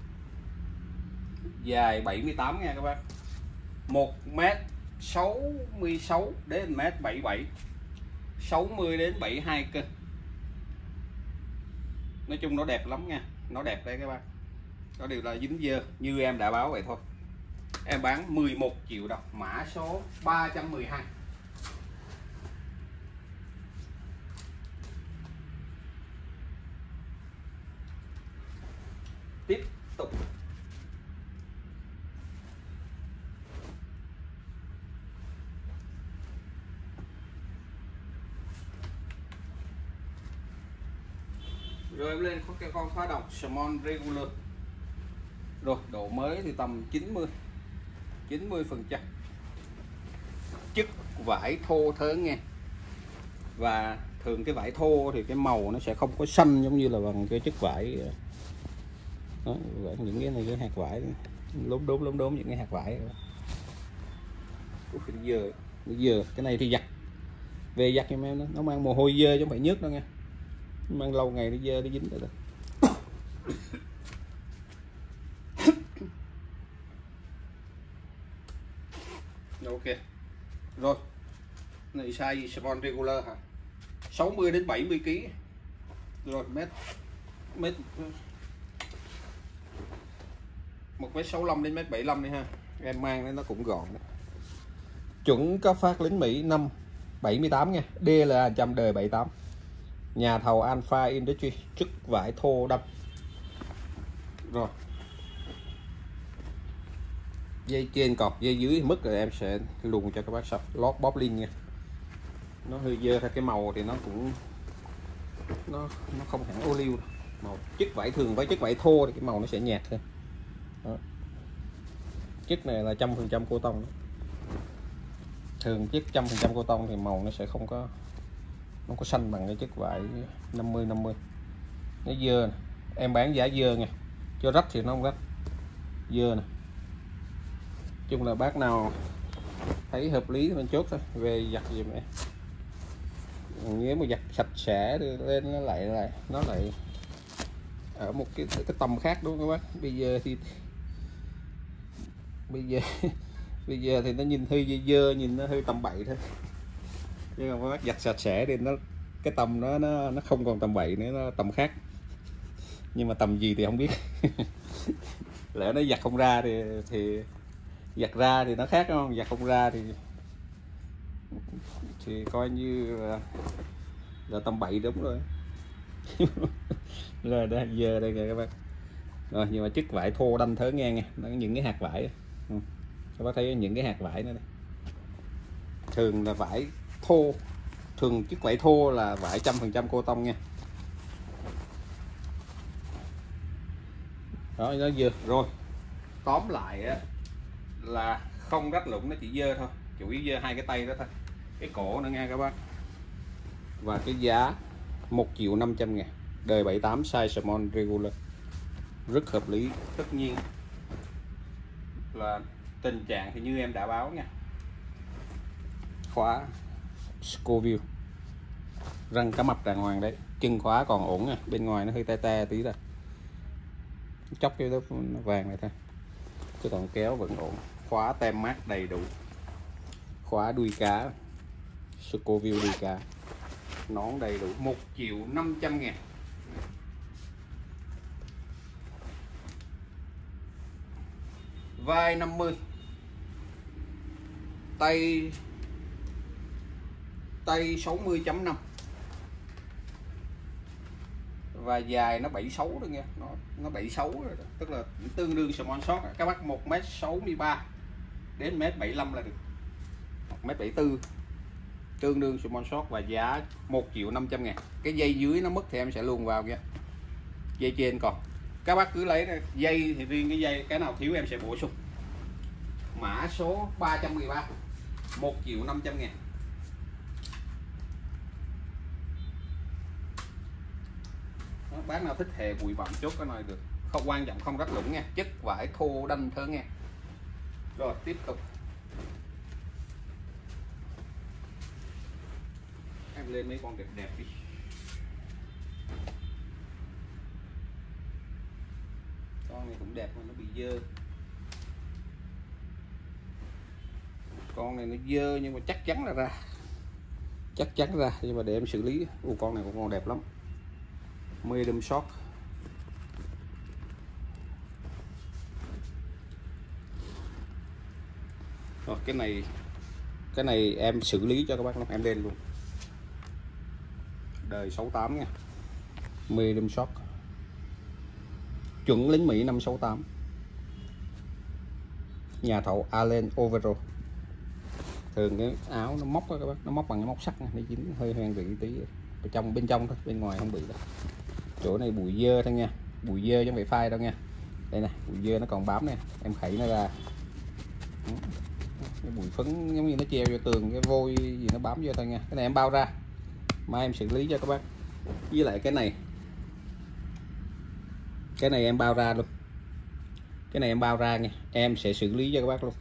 78 nha các bác. 1m66 đến 1m77, 60 đến 72 cân. Nói chung nó đẹp lắm nha, nó đẹp đấy các bác. Đó đều là dính dơ như em đã báo vậy thôi. Em bán 11 triệu đồng, mã số 312. Tiếp tục rồi em lên cái con khóa đồng Small Regular. Rồi độ mới thì tầm 90%. Chất vải thô thớn nha. Và thường cái vải thô thì cái màu nó sẽ không có xanh giống như là bằng cái chất vải đó, những cái này cái hạt vải lốm đốm những cái hạt vải. Giờ cái này thì giặt về giặt cho em, nó mang mồ hôi dơ chứ không phải nhớt đâu nha, mang lâu ngày nó dơ nó dính rồi. Ok rồi, này size Small Regular hả, 60 đến 70 kg. Rồi mét 1m65 đến 1m75 đi ha, em mang đấy nó cũng gọn đấy. Chuẩn cấp phát lính Mỹ 578 nha, D là 100 đời 78, nhà thầu Alpha Industry, chất vải thô đâm. Rồi dây trên cọc, dây dưới mất rồi em sẽ luồn cho các bác sau, lót bóp linh nha. Nó hơi dơ theo cái màu thì nó cũng nó không hẳn ô liu, màu chất vải thường với chất vải thô thì cái màu nó sẽ nhạt hơn. Đó. Chất này là 100% cô tông đó. Thường chất 100% cô tông thì màu nó sẽ không có xanh bằng cái chất vải 50. Nó dơ nè. Em bán giá dơ nha, cho rách thì nó không rách, dơ nè. Chung là bác nào thấy hợp lý thì mình chốt thôi, về giặt giùm em. Nếu mà giặt sạch sẽ thì lên nó lại ở một cái tầm khác đúng không các bác. Bây giờ thì nó nhìn hơi dơ, nhìn nó hơi tầm bậy thôi, nhưng mà các bác giặt sạch sẽ thì nó cái tầm nó không còn tầm bậy nữa, nó tầm khác, nhưng mà tầm gì thì không biết. Lỡ nó giặt không ra thì giặt ra thì nó khác, không giặt không ra thì coi như là tầm bậy đúng rồi. Rồi đây giờ đây kìa các bác. Rồi nhưng mà chất vải thô đanh thớ ngang nha, nó những cái hạt vải. Các bác thấy những cái hạt vải nữa đây. Thường là vải thô, thường chất vải thô là vải 100% cô tông nha. Đó nó dơ. Rồi tóm lại á, là không rách lụng, nó chỉ dơ thôi, chủ yếu dơ hai cái tay đó thôi, cái cổ nữa nha các bác. Và cái giá 1.500.000, đời 78, size Small Regular, rất hợp lý. Tất nhiên là tình trạng thì như em đã báo nha, khóa Scoville, răng cá mập đàng hoàng đấy, chân khóa còn ổn nha, bên ngoài nó hơi te tí rồi, chóc cái lớp vàng này thôi, chứ còn kéo vẫn ổn. Khóa tem mát đầy đủ, khóa đuôi cá Scoville đuôi cá, nón đầy đủ. 1.500.000. Vai 50, tay 60.5 và dài nó 76 rồi nha, nó 76 rồi đó. Tức là tương đương Small Short. Các bác 1m63, đến 1m75 là được, 1m74, tương đương small short, và giá 1.500.000. Cái dây dưới nó mất thì em sẽ luồn vào nha, dây trên còn các bác cứ lấy dây thì riêng cái dây cái nào thiếu em sẽ bổ sung. Mã số 313, 1.500.000. Bác nào thích hệ bụi bặm chốt cái này được, không quan trọng không rắc lũng nha, chất vải thô đanh thớ nha. Rồi tiếp tục em lên mấy con đẹp đẹp đi. Con này cũng đẹp mà nó bị dơ, con này nó dơ nhưng mà chắc chắn là ra, chắc chắn ra, nhưng mà để em xử lý. Con này cũng còn đẹp lắm, medium short. Rồi cái này em xử lý cho các bác lắm, em lên luôn. Đời 68 nha, medium short, chuẩn lính Mỹ năm 68, nhà thầu Allen Overo. Thường cái áo nó móc đó các bác, nó móc bằng cái móc sắt, nó dính hơi hoen vị tí bên trong thôi, bên ngoài không bị đâu. Chỗ này bụi dơ thôi nha, bụi dơ chứ không phải phai đâu nha. Đây nè, bụi dơ nó còn bám nè, em khẩy nó ra. Cái bụi phấn giống như nó treo vô tường, cái vôi gì nó bám vô thôi nha. Cái này em bao ra, mai em xử lý cho các bác. Với lại cái này em bao ra luôn, cái này em bao ra nha, em sẽ xử lý cho các bác luôn.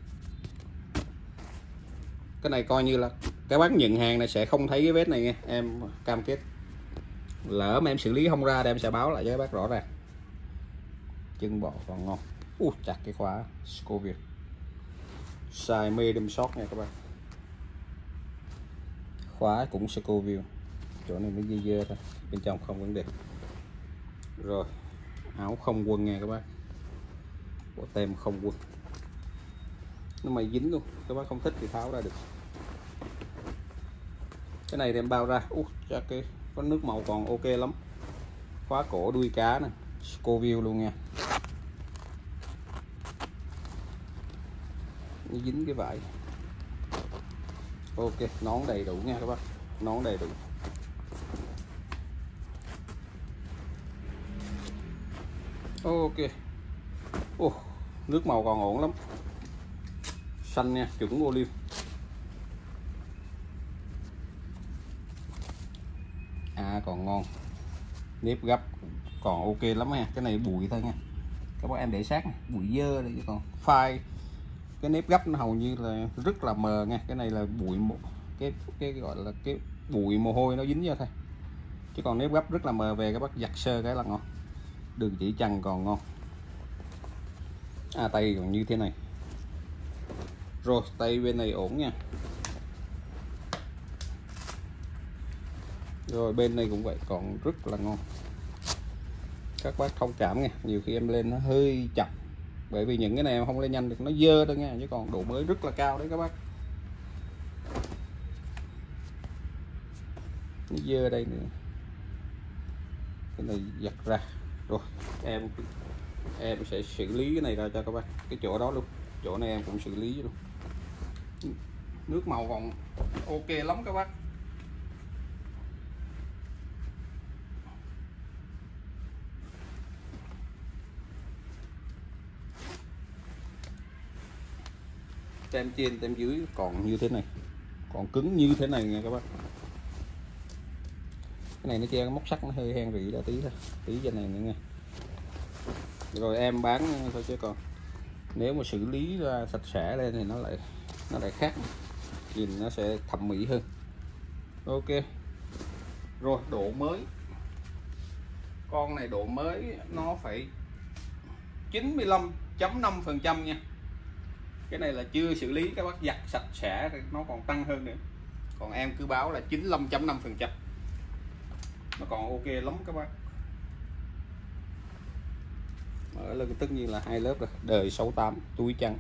Cái này coi như là các bác nhận hàng này sẽ không thấy cái vết này nha, em cam kết. Lỡ mà em xử lý không ra thì em sẽ báo lại cho các bác rõ ràng. Chân bò còn ngon. Chặt cái khóa Scoville size medium short nha các bác, khóa cũng Scoville, chỗ này nó dơ dơ thôi, bên trong không vấn đề. Rồi áo không quân nha các bác, bộ tem không quân, nó mày dính luôn, các bác không thích thì tháo ra được. Cái này thì em bao ra. Chắc cái có nước màu còn ok lắm, khóa cổ đuôi cá nè, Scoville luôn nha, nó dính cái vải. Ok, nón đầy đủ nha các bác, nón đầy đủ. Ok. Nước màu còn ổn lắm, xanh nha, chuẩn ô liu. Còn ngon, nếp gấp còn ok lắm nha. Cái này bụi thôi nha các bác, em để sát này, bụi dơ đây chứ còn phai. Cái nếp gấp nó hầu như là rất là mờ nha. Cái này là bụi, cái gọi là cái bụi mồ hôi nó dính vô thôi, chứ còn nếp gấp rất là mờ, về các bác giặt sơ cái là ngon. Đường chỉ chằng còn ngon. Tay còn như thế này. Rồi tay bên này ổn nha. Rồi bên này cũng vậy, còn rất là ngon. Các bác thông cảm nha, nhiều khi em lên nó hơi chậm, bởi vì những cái này em không lên nhanh được, nó dơ thôi nha, chứ còn độ mới rất là cao đấy các bác. Nó dơ đây nữa, cái này giặt ra. Rồi em sẽ xử lý cái này ra cho các bác, cái chỗ đó luôn, chỗ này em cũng xử lý luôn. Nước màu còn ok lắm các bác. Tem trên tem dưới còn như thế này, còn cứng như thế này nha các bác. Cái này nó che cái móc sắt nó hơi hen rỉ ra tí thôi, tí trên này nữa nha. Rồi em bán thôi, chứ còn nếu mà xử lý ra sạch sẽ lên thì nó lại khác, nhìn nó sẽ thẩm mỹ hơn. Ok. Rồi độ mới, con này độ mới nó phải 95.5% nha. Cái này là chưa xử lý, các bác giặt sạch sẽ nó còn tăng hơn nữa. Còn em cứ báo là 95.5%, nó còn ok lắm các bác. Mở lên tất nhiên là 2 lớp rồi, đời 68, túi trắng.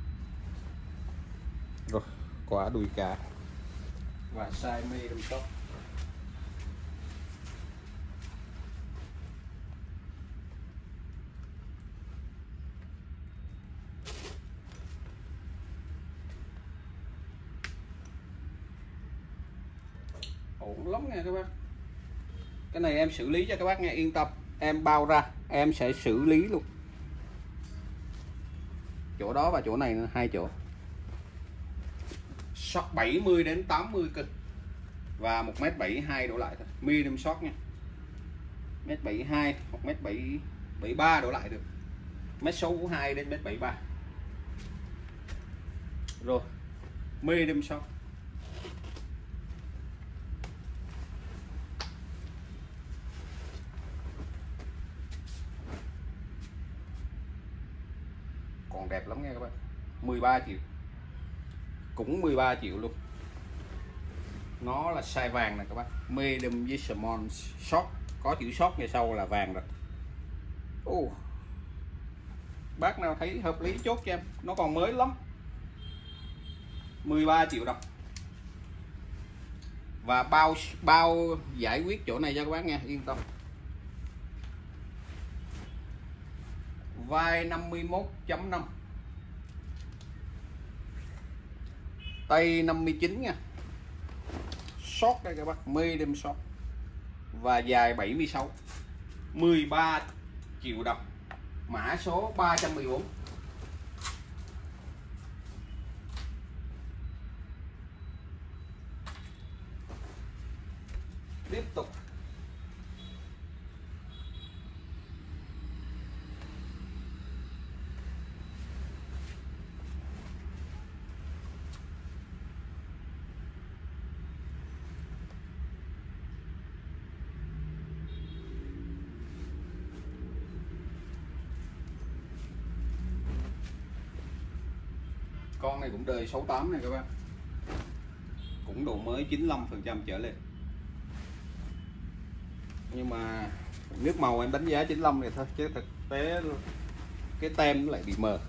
Rồi quả đùi cà và size medium short. ổn lắm nha các bác. Cái này em xử lý cho các bác nghe, yên tâm, em bao ra em sẽ xử lý luôn. Chỗ đó và chỗ này hai chỗ. Short 70 đến 80 cân và 1m72 đổ lại thôi, medium short nha. 1m72 hoặc 1m73 đổ lại được, 1m62 đến 1m73 rồi, medium short. Còn đẹp lắm nha các bạn, 13 triệu, cũng 13 triệu luôn. Nó là size vàng này các bác, medium với small short, có chữ short ngay sau là vàng rồi. Bác nào thấy hợp lý chốt cho em, nó còn mới lắm. 13 triệu đồng. Và bao giải quyết chỗ này cho các bác nha, yên tâm. Vai 51.5, tay 59 nha. Short đây các bác, medium short và dài 76, 13 triệu đồng. Mã số 314. Tiếp tục. Con này cũng đời 68 này các bác, cũng độ mới 95% trở lên. Nhưng mà nước màu em đánh giá 95 này thôi, chứ thực tế cái tem nó lại bị mờ.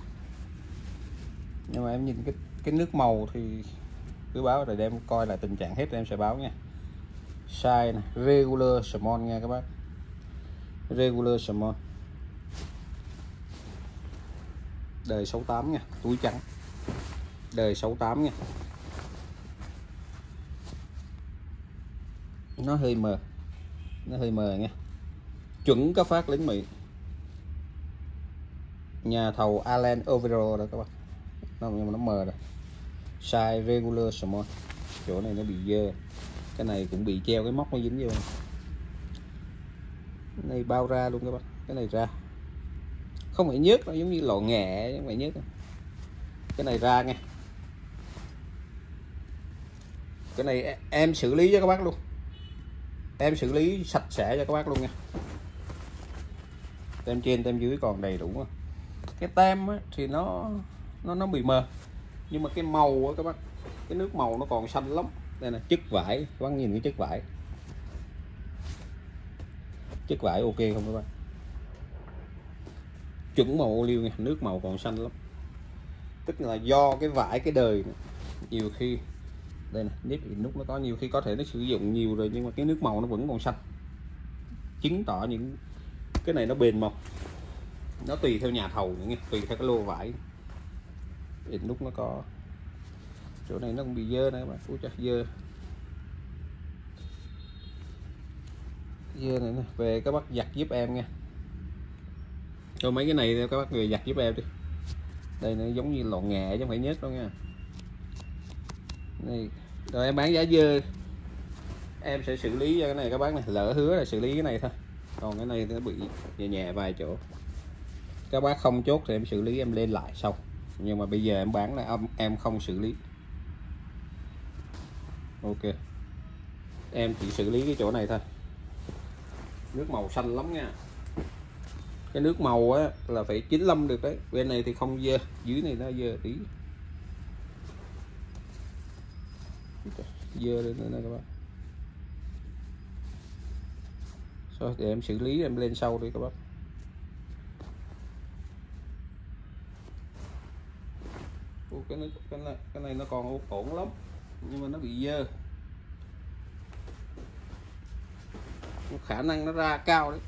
Nhưng mà em nhìn cái nước màu thì cứ báo rồi đem coi lại tình trạng hết, em sẽ báo nha. Size này, regular small nha các bác, regular small, đời 68 nha, túi trắng, đời 68 nha. Nó hơi mờ nha, chuẩn các phát lính Mỹ, nhà thầu Allen Overall đó các bác. Nhưng mà nó mờ rồi. Size regular small, chỗ này nó bị dơ, cái này cũng bị treo cái móc nó dính vô. Cái này bao ra luôn các bác, cái này ra không phải nhớt, nó giống như lọ nghẹ chứ không phải nhớt. Cái này ra nha, cái này em xử lý cho các bác luôn, em xử lý sạch sẽ cho các bác luôn nha. Tem trên tem dưới còn đầy đủ không? Cái tem á, thì nó bị mờ, nhưng mà cái màu á các bác, cái nước màu nó còn xanh lắm. Đây là chất vải, các bác nhìn cái chất vải ok không các bác, chuẩn màu ô liu nha, nước màu còn xanh lắm. Tức là do cái vải cái đời này, nhiều khi đây này, nếp nút nó có nhiều khi có thể nó sử dụng nhiều rồi nhưng mà cái nước màu nó vẫn còn xanh, chứng tỏ những cái này nó bền màu. Nó tùy theo nhà thầu nữa nha, tùy theo cái lô vải. Nút nó có chỗ này nó cũng bị dơ này các bạn, dơ này nè. Về các bác giặt giúp em nha. Rồi mấy cái này các bác về giặt giúp em đi. Đây nó giống như lọ nghẹ chứ không phải nhớt đâu nha. Này, rồi em bán giá dơ em sẽ xử lý cho cái này các bác này, lỡ hứa là xử lý cái này thôi. Còn cái này nó bị nhẹ vài chỗ, các bác không chốt thì em xử lý em lên lại sau. Nhưng mà bây giờ em bán là em không xử lý. Ok, em chỉ xử lý cái chỗ này thôi. Nước màu xanh lắm nha, cái nước màu á là phải 95 được đấy. Bên này thì không dơ, dưới này nó dơ tí, dơ lên nữa các bác. Rồi để em xử lý em lên sau đi các bác. Cái này nó còn ổn lắm nhưng mà nó bị dơ, khả năng nó ra cao đấy.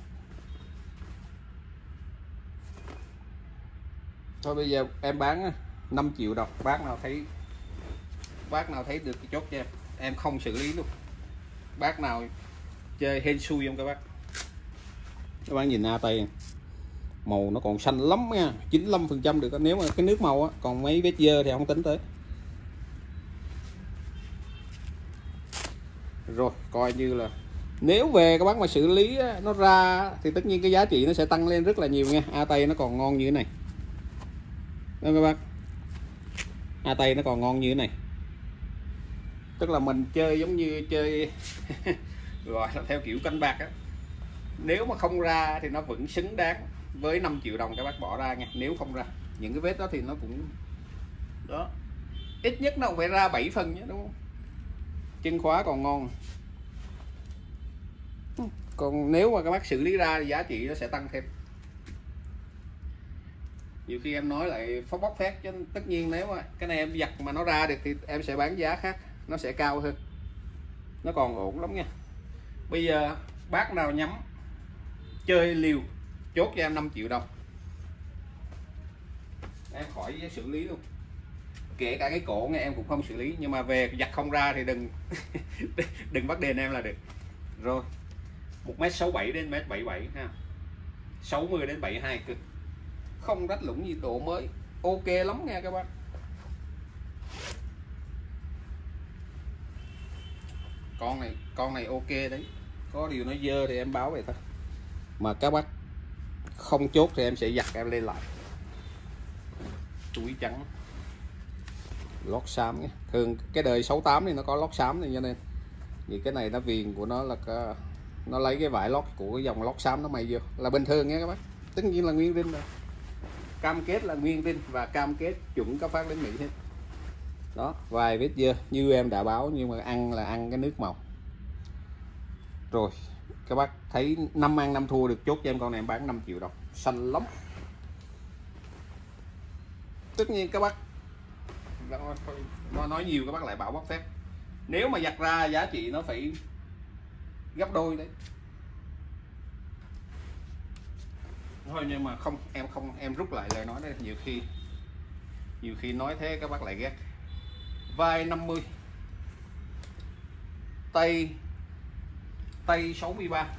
Thôi bây giờ em bán 5 triệu đồng, bác nào thấy được thì chốt cho em không xử lý luôn. bác nào chơi hên xui không các bác. Các bác nhìn A Tây màu nó còn xanh lắm nha, 95% được. Nếu mà cái nước màu á, còn mấy vết dơ thì không tính tới. Rồi coi như là nếu về các bác mà xử lý á, nó ra thì tất nhiên cái giá trị nó sẽ tăng lên rất là nhiều nha. A Tây nó còn ngon như thế này đó các bác, A Tây nó còn ngon như thế này. Tức là mình chơi giống như chơi gọi là theo kiểu canh bạc á, nếu mà không ra thì nó vẫn xứng đáng với 5 triệu đồng các bác bỏ ra nha. Nếu không ra những cái vết đó thì nó cũng đó, ít nhất nó cũng phải ra 7 phần nhé, đúng không? Chân khóa còn ngon. Còn nếu mà các bác xử lý ra thì giá trị nó sẽ tăng thêm. Nhiều khi em nói lại phóc bóc phét, chứ tất nhiên nếu mà cái này em giặt mà nó ra được thì em sẽ bán giá khác, nó sẽ cao hơn, nó còn ổn lắm nha. Bây giờ bác nào nhắm chơi liều chốt cho em 5 triệu đồng, em khỏi xử lý luôn. Kể cả cái cổ nghe em cũng không xử lý, nhưng mà về giặt không ra thì đừng đừng bắt đền em là được. Rồi 1m67 đến 1m77 ha, 60 đến 72 cực, không rách lũng gì, độ mới ok lắm nha các bác. Con này ok đấy, có điều nó dơ thì em báo vậy thôi, mà các bác không chốt thì em sẽ giặt em lên lại. Túi trắng lót xám nhé, thường cái đời 68 thì nó có lót xám này, cho nên vì cái này nó viền của nó là nó lấy cái vải lót của cái dòng lót xám nó may vô là bình thường nha các bác. Tất nhiên là nguyên rin rồi, cam kết là nguyên rin và cam kết chuẩn cấp phát đến Mỹ hết đó. Vài vết dơ như em đã báo, nhưng mà ăn là ăn cái nước màu. Rồi các bác thấy 5 ăn 5 thua được, chốt cho em con này em bán 5 triệu đồng, xanh lắm. Tất nhiên các bác nó nói nhiều các bác lại bảo bóc phép, nếu mà giặt ra giá trị nó phải gấp đôi đấy thôi. Nhưng mà không, em rút lại lời nói đấy, nhiều khi nói thế các bác lại ghét. Vai 50, tay 63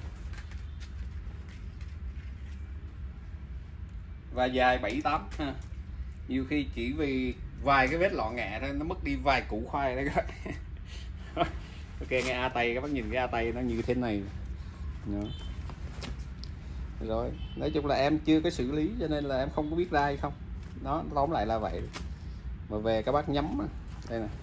và dài 78 ha. Nhiều khi chỉ vì vài cái vết lọ nghẹ thôi nó mất đi vài củ khoai đấy các bác. Ok, nghe A Tây các bác nhìn cái A Tây nó như thế này đó. Rồi nói chung là em chưa có xử lý cho nên là em không có biết ra hay không đó, tóm lại là vậy. Mà về các bác nhắm đây nè,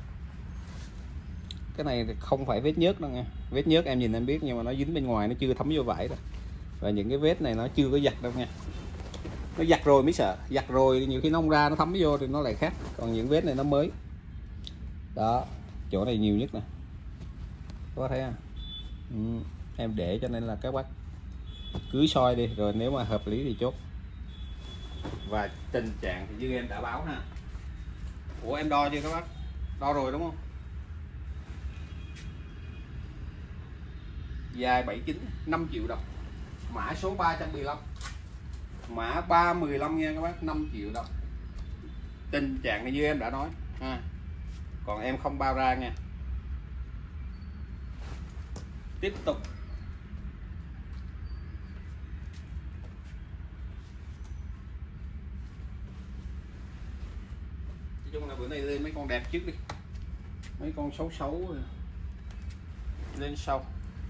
cái này thì không phải vết nhớt đâu nha, vết nhớt em nhìn em biết, nhưng mà nó dính bên ngoài, nó chưa thấm vô vải đâu. Và những cái vết này nó chưa có giặt đâu nha, nó giặt rồi mới sợ, giặt rồi nhiều khi nó không ra, nó thấm vô thì nó lại khác. Còn những vết này nó mới đó, chỗ này nhiều nhất nè, có thấy không? Em để cho nên là các bác cứ soi đi, rồi nếu mà hợp lý thì chốt. Và tình trạng thì như em đã báo ha. Ủa em đo chưa các bác? Đo rồi đúng không? Dài 79, 5 triệu đồng, mã số 315, mã 315 nha các bác, 5 triệu đồng. Tình trạng này như em đã nói ha, còn em không bao ra nha. Tiếp tục nói chung là bữa nay lên mấy con đẹp trước đi, mấy con xấu xấu lên sau.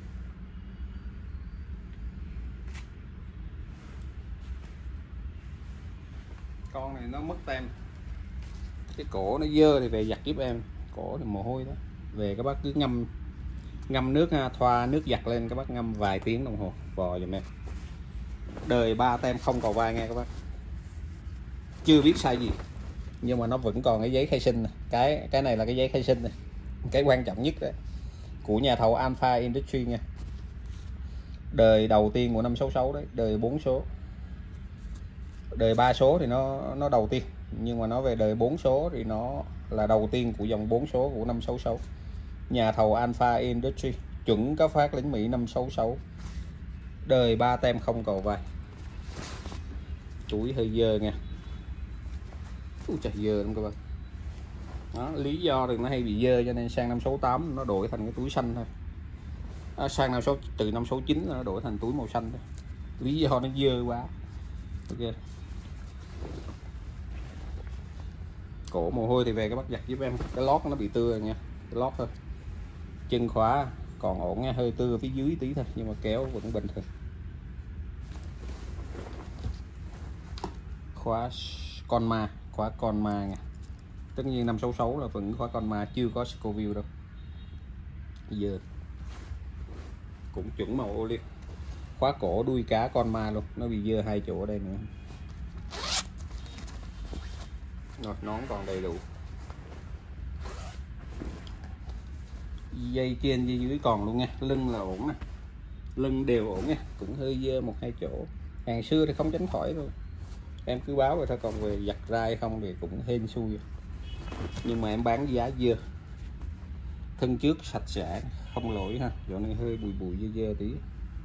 Con này nó mất tem, cái cổ nó dơ thì về giặt giúp em, cổ thì mồ hôi đó. Về các bác cứ ngâm nước ha, thoa nước giặt lên, các bác ngâm vài tiếng đồng hồ vò giùm em. Đời 3 tem không cầu vai nghe các bác, chưa biết sai gì nhưng mà nó vẫn còn cái giấy khai sinh này. Cái này là cái giấy khai sinh này, cái quan trọng nhất đấy, của nhà thầu Alpha Industry nha. Đời đầu tiên của năm 66 đấy, đời 4 số, đời 3 số thì nó đầu tiên, nhưng mà nó về đời 4 số thì nó là đầu tiên của dòng 4 số của năm 66. Nhà thầu Alpha Industry, chuẩn cấp phát lính Mỹ năm 66, đời 3 tem không cầu vai. Chuỗi hơi dơ nha, trời dơ lắm các bạn đó. Lý do thì nó hay bị dơ cho nên sang năm 68 nó đổi thành cái túi xanh thôi. Sang năm từ năm 69 nó đổi thành túi màu xanh thôi, lý do nó dơ quá. Ok, cổ mồ hôi thì về các bác giặt giúp em, cái lót nó bị tưa rồi nha, cái lót thôi. Chân khóa còn ổn nha, hơi tưa phía dưới tí thôi nhưng mà kéo vẫn bình thường. Khóa con ma nha, tất nhiên 566 là vẫn khóa con ma, chưa có Scoville đâu. Bây giờ cũng chuẩn màu ô liu. Khóa cổ đuôi cá con ma luôn, nó bị dơ hai chỗ ở đây nữa. Rồi, nón còn đầy đủ, dây trên dây dưới còn luôn nha, lưng là ổn nè, lưng đều ổn nha, cũng hơi dơ một hai chỗ, hàng xưa thì không tránh khỏi rồi, em cứ báo rồi thôi, còn về giặt ra hay không thì cũng hên xui. Nhưng mà em bán giá dơ, thân trước sạch sẽ không lỗi ha, chỗ này hơi bụi bụi dơ dơ tí.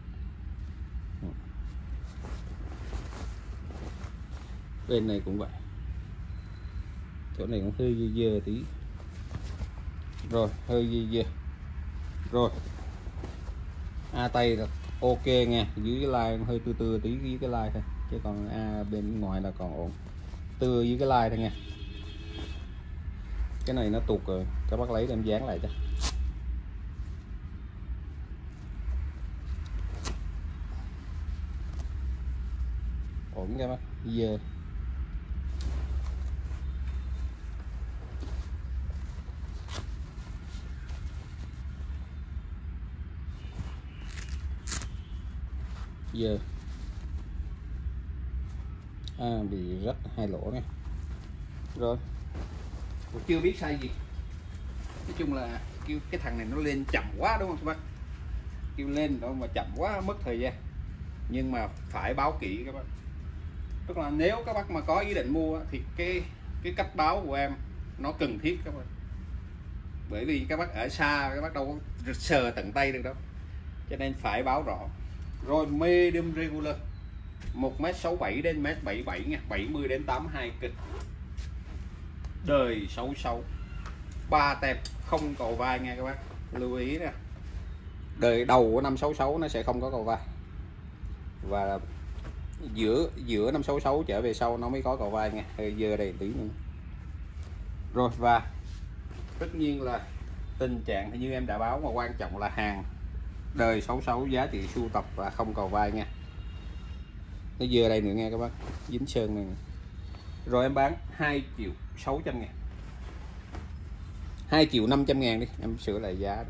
Bên này cũng vậy, chỗ này cũng hơi dơ dơ tí, rồi hơi dơ dơ. Rồi tay là ok nha, dưới cái line hơi tưa tí dưới cái line thôi, chứ còn bên ngoài là còn ổn, tưa dưới cái line thôi nha. Cái này nó tuột rồi, các bác lấy đem dán lại cho. Ổn các bác, dơ. Dơ. Bị rách hai lỗ nha. Rồi cũng chưa biết sai gì, nói chung là kêu cái thằng này nó lên chậm quá đúng không các bác, kêu lên đó mà chậm quá mất thời gian, nhưng mà phải báo kỹ các bác. Tức là nếu các bác mà có ý định mua thì cái cách báo của em nó cần thiết các bác, bởi vì các bác ở xa các bác đâu có sờ tận tay được đâu, cho nên phải báo rõ. Rồi medium regular 1m67 đến 1m77 nha, 70 đến 82 kg, đời 66, 3 tẹp, không cầu vai nha các bác, lưu ý nè. Đời đầu của năm 66 nó sẽ không có cầu vai, và giữa năm 66 trở về sau nó mới có cầu vai nha, hơi dơ đây tí nữa. Rồi và tất nhiên là tình trạng thì như em đã báo, mà quan trọng là hàng đời 66 giá trị sưu tập và không cầu vai nha. Nó dơ đây nữa nghe các bác, dính sơn này. Rồi em bán 2.600.000, 2.500.000 đi, em sửa lại giá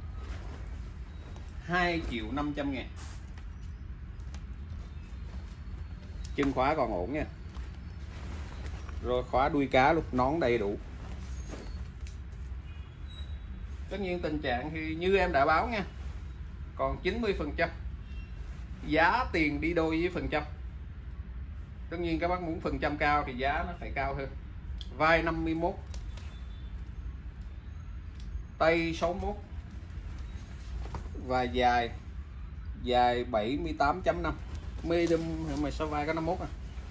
2.500.000. Chân khóa còn ổn nha, rồi khóa đuôi cá luôn, nón đầy đủ. Tất nhiên tình trạng thì như em đã báo nha, còn 90%, giá tiền đi đôi với phần trăm. Tất nhiên các bác muốn phần trăm cao thì giá nó phải cao hơn. Vai 51, tay 61 và dài 78.5. Medium mà sao vai có 51 à?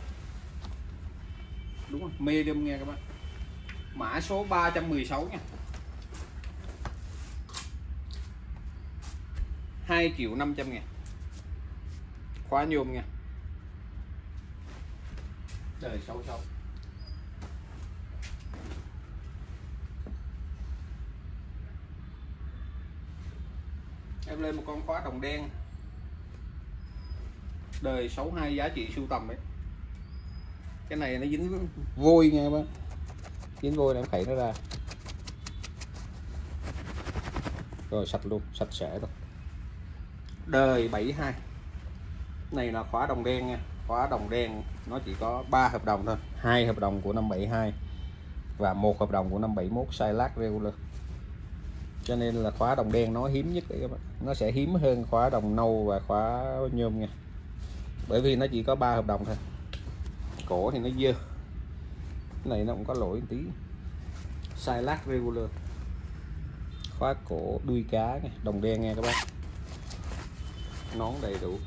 Đúng rồi, medium nha các bác. Mã số 316 nha. 2.500.000. Khóa nhôm nha. Đời 66. Em lên một con khóa đồng đen, đời 62, giá trị sưu tầm đấy. Cái này nó dính vôi nha các bác, dính vôi để em khẩy nó ra. Rồi sạch luôn, sạch sẽ thôi. Đời 72. Này là khóa đồng đen nha. Khóa đồng đen nó chỉ có 3 hợp đồng thôi, 2 hợp đồng của năm 72 và 1 hợp đồng của năm 71 size lát regular. Cho nên là khóa đồng đen nó hiếm nhất đấy các bạn. Nó sẽ hiếm hơn khóa đồng nâu và khóa nhôm nha. Bởi vì nó chỉ có 3 hợp đồng thôi. Cổ thì nó dơ. Cái này nó cũng có lỗi một tí. Size lát regular. Khóa cổ đuôi cá nha, đồng đen nha các bác. Nón đầy đủ.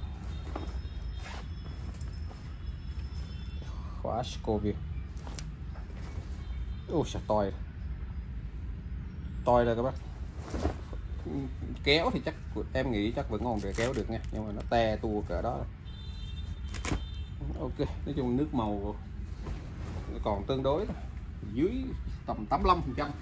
Khóa Scoville. Ôi sao toi. Toi rồi các bác. kéo thì chắc em nghĩ chắc vẫn còn để kéo được nha, nhưng mà nó te tua cỡ đó. Ok, nói chung nước màu còn tương đối dưới tầm 85%.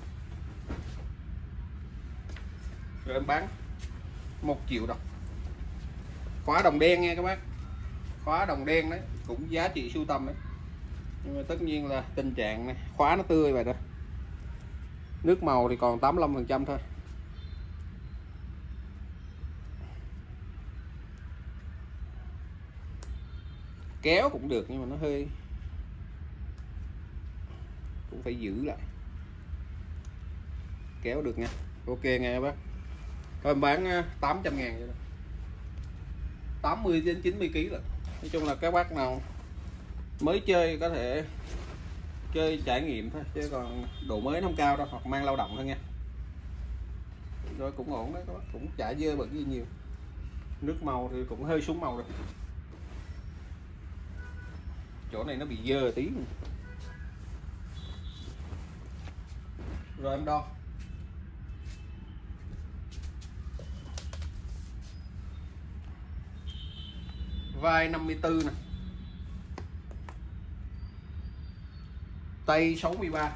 Rồi em bán 1 triệu đồng. Khóa đồng đen nha các bác, khóa đồng đen đấy cũng giá trị sưu tầm đấy, nhưng mà tất nhiên là tình trạng này khóa nó tươi vậy đó, nước màu thì còn 85% thôi. Kéo cũng được nhưng mà nó hơi, cũng phải giữ lại. Kéo được nha. Ok nghe các bác. Thôi em bán 800.000 vậy đó. 80 đến 90 kg rồi. Nói chung là các bác nào mới chơi có thể chơi trải nghiệm thôi, chứ còn độ mới nó không cao đâu, hoặc mang lao động thôi nha. Rồi cũng ổn đấy các bác, cũng chả dơ bẩn gì nhiều. Nước màu thì cũng hơi xuống màu rồi. Chỗ này nó bị dơ tí. Rồi em đo. Vai 54 nè, tay 63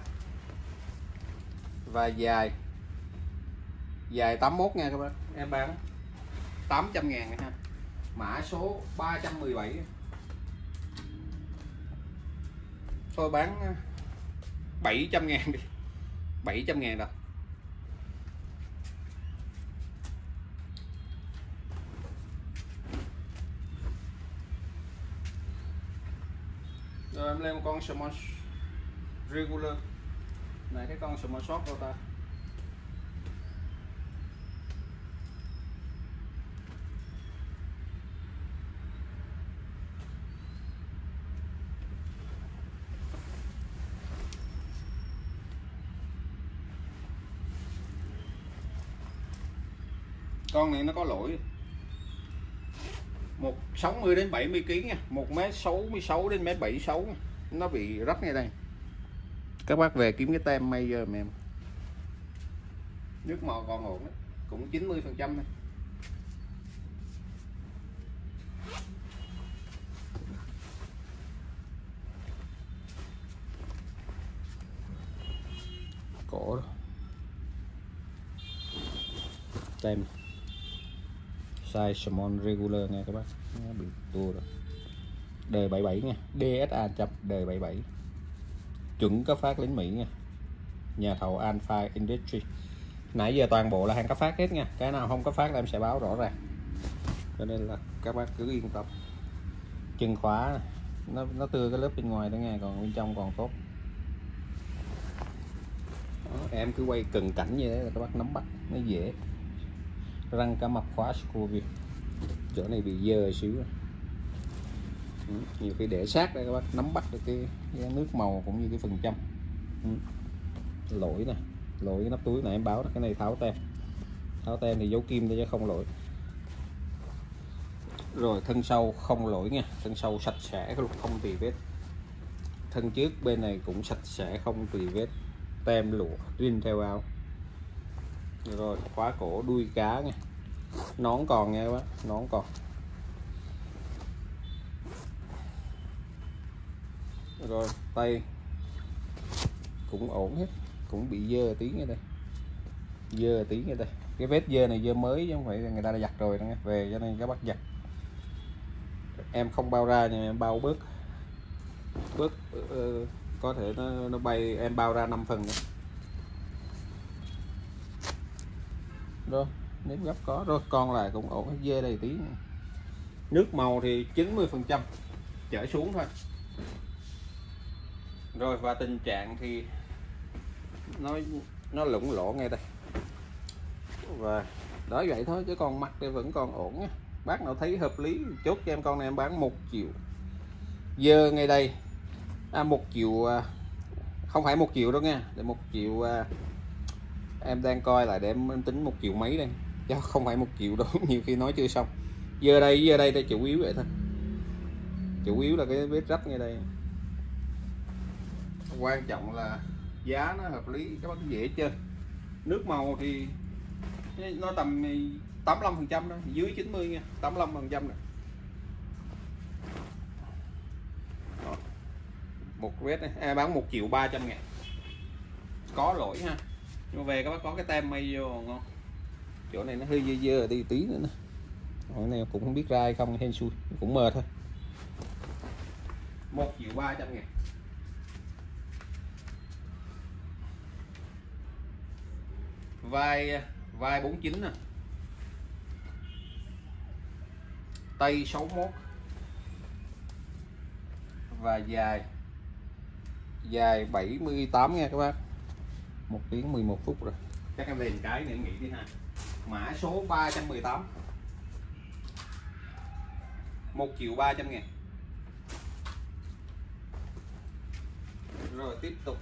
và dài 81 nha các bác. Em bán 800.000 ha. Mã số 317. Thôi bán 700.000 đi. 700.000 đâu. Rồi em lên một con small regular. Này cái con small shot đâu ta. Con này nó có lỗi. 60 đến 70 kg nha, 1m66 đến 1m76 nha. Nó bị rách ngay đây. Các bác về kiếm cái tem may giờ em. Nước màu còn ổn đấy, cũng 90% này. Cổ đó. Tem size small regular nha các bác, nó bị tua rồi. Đời 77 nha, DSA chập đời 77, chuẩn cấp phát lính Mỹ nha, nhà thầu Alpha Industry. Nãy giờ toàn bộ là hàng cấp phát hết nha, cái nào không cấp phát là em sẽ báo rõ ràng, cho nên là các bác cứ yên tâm. Chân khóa nó tưa cái lớp bên ngoài đó nghe, còn bên trong còn tốt. Đó, em cứ quay cần cảnh như thế là các bác nắm bắt nó dễ. Răng cá mập khóa Scoville, chỗ này bị dơ xíu rồi. Nhiều khi để sát đây các bác nắm bắt được cái nước màu cũng như cái phần trăm. Lỗi nè, lỗi cái nắp túi này em báo đó, cái này tháo tem thì giấu kim thôi chứ không lỗi. Rồi thân sau không lỗi nha, thân sau sạch sẽ không tì vết. Thân trước bên này cũng sạch sẽ không tì vết, tem lụa riêng theo áo. Rồi khóa cổ đuôi cá nha, nón còn nha các bác, nón còn. Rồi tay cũng ổn hết, cũng bị dơ tí ngay đây, dơ tí ngay đây. Cái vết dơ này dơ mới chứ không phải người ta đã giặt rồi đó nghe. Về cho nên các bác giặt. Em không bao ra nhưng em bao bớt có thể nó bay, em bao ra 5 phần nữa. Rồi nếp gấp có rồi, con lại cũng ổn, dê đây tí. Nước màu thì 90% trở xuống thôi. Rồi và tình trạng thì nó lủng lỗ ngay đây. Và đó vậy thôi, chứ còn mặt thì vẫn còn ổn nha. Bác nào thấy hợp lý chốt cho em con này, em bán 1 triệu. Dơ ngay đây 1 triệu, không phải 1 triệu đâu nha, để 1 triệu em đang coi lại để em tính 1 triệu mấy đây, chứ không phải 1 triệu đâu. Nhiều khi nói chưa xong. Dơ đây đây chủ yếu vậy thôi, chủ yếu là cái vết rách ngay đây. Quan trọng là giá nó hợp lý, các bác dễ chơi. Nước màu thì nó tầm 85% đó, dưới 90 nha, 85% này. Một vest này bán 1.300.000, có lỗi ha, nhưng mà về các bác có cái tem may vô ngon. Chỗ này nó hơi dơ dơ đi tí nữa nè, cái này cũng không biết ra hay không, hên xui cũng mờ thôi. 1.300.000. Vai 49 nè, tay 61 và dài 78 nha các bác. 1 tiếng 11 phút rồi, chắc em lên cái này em nghĩ đi ha. Mã số 318, 1.300.000. Rồi tiếp tục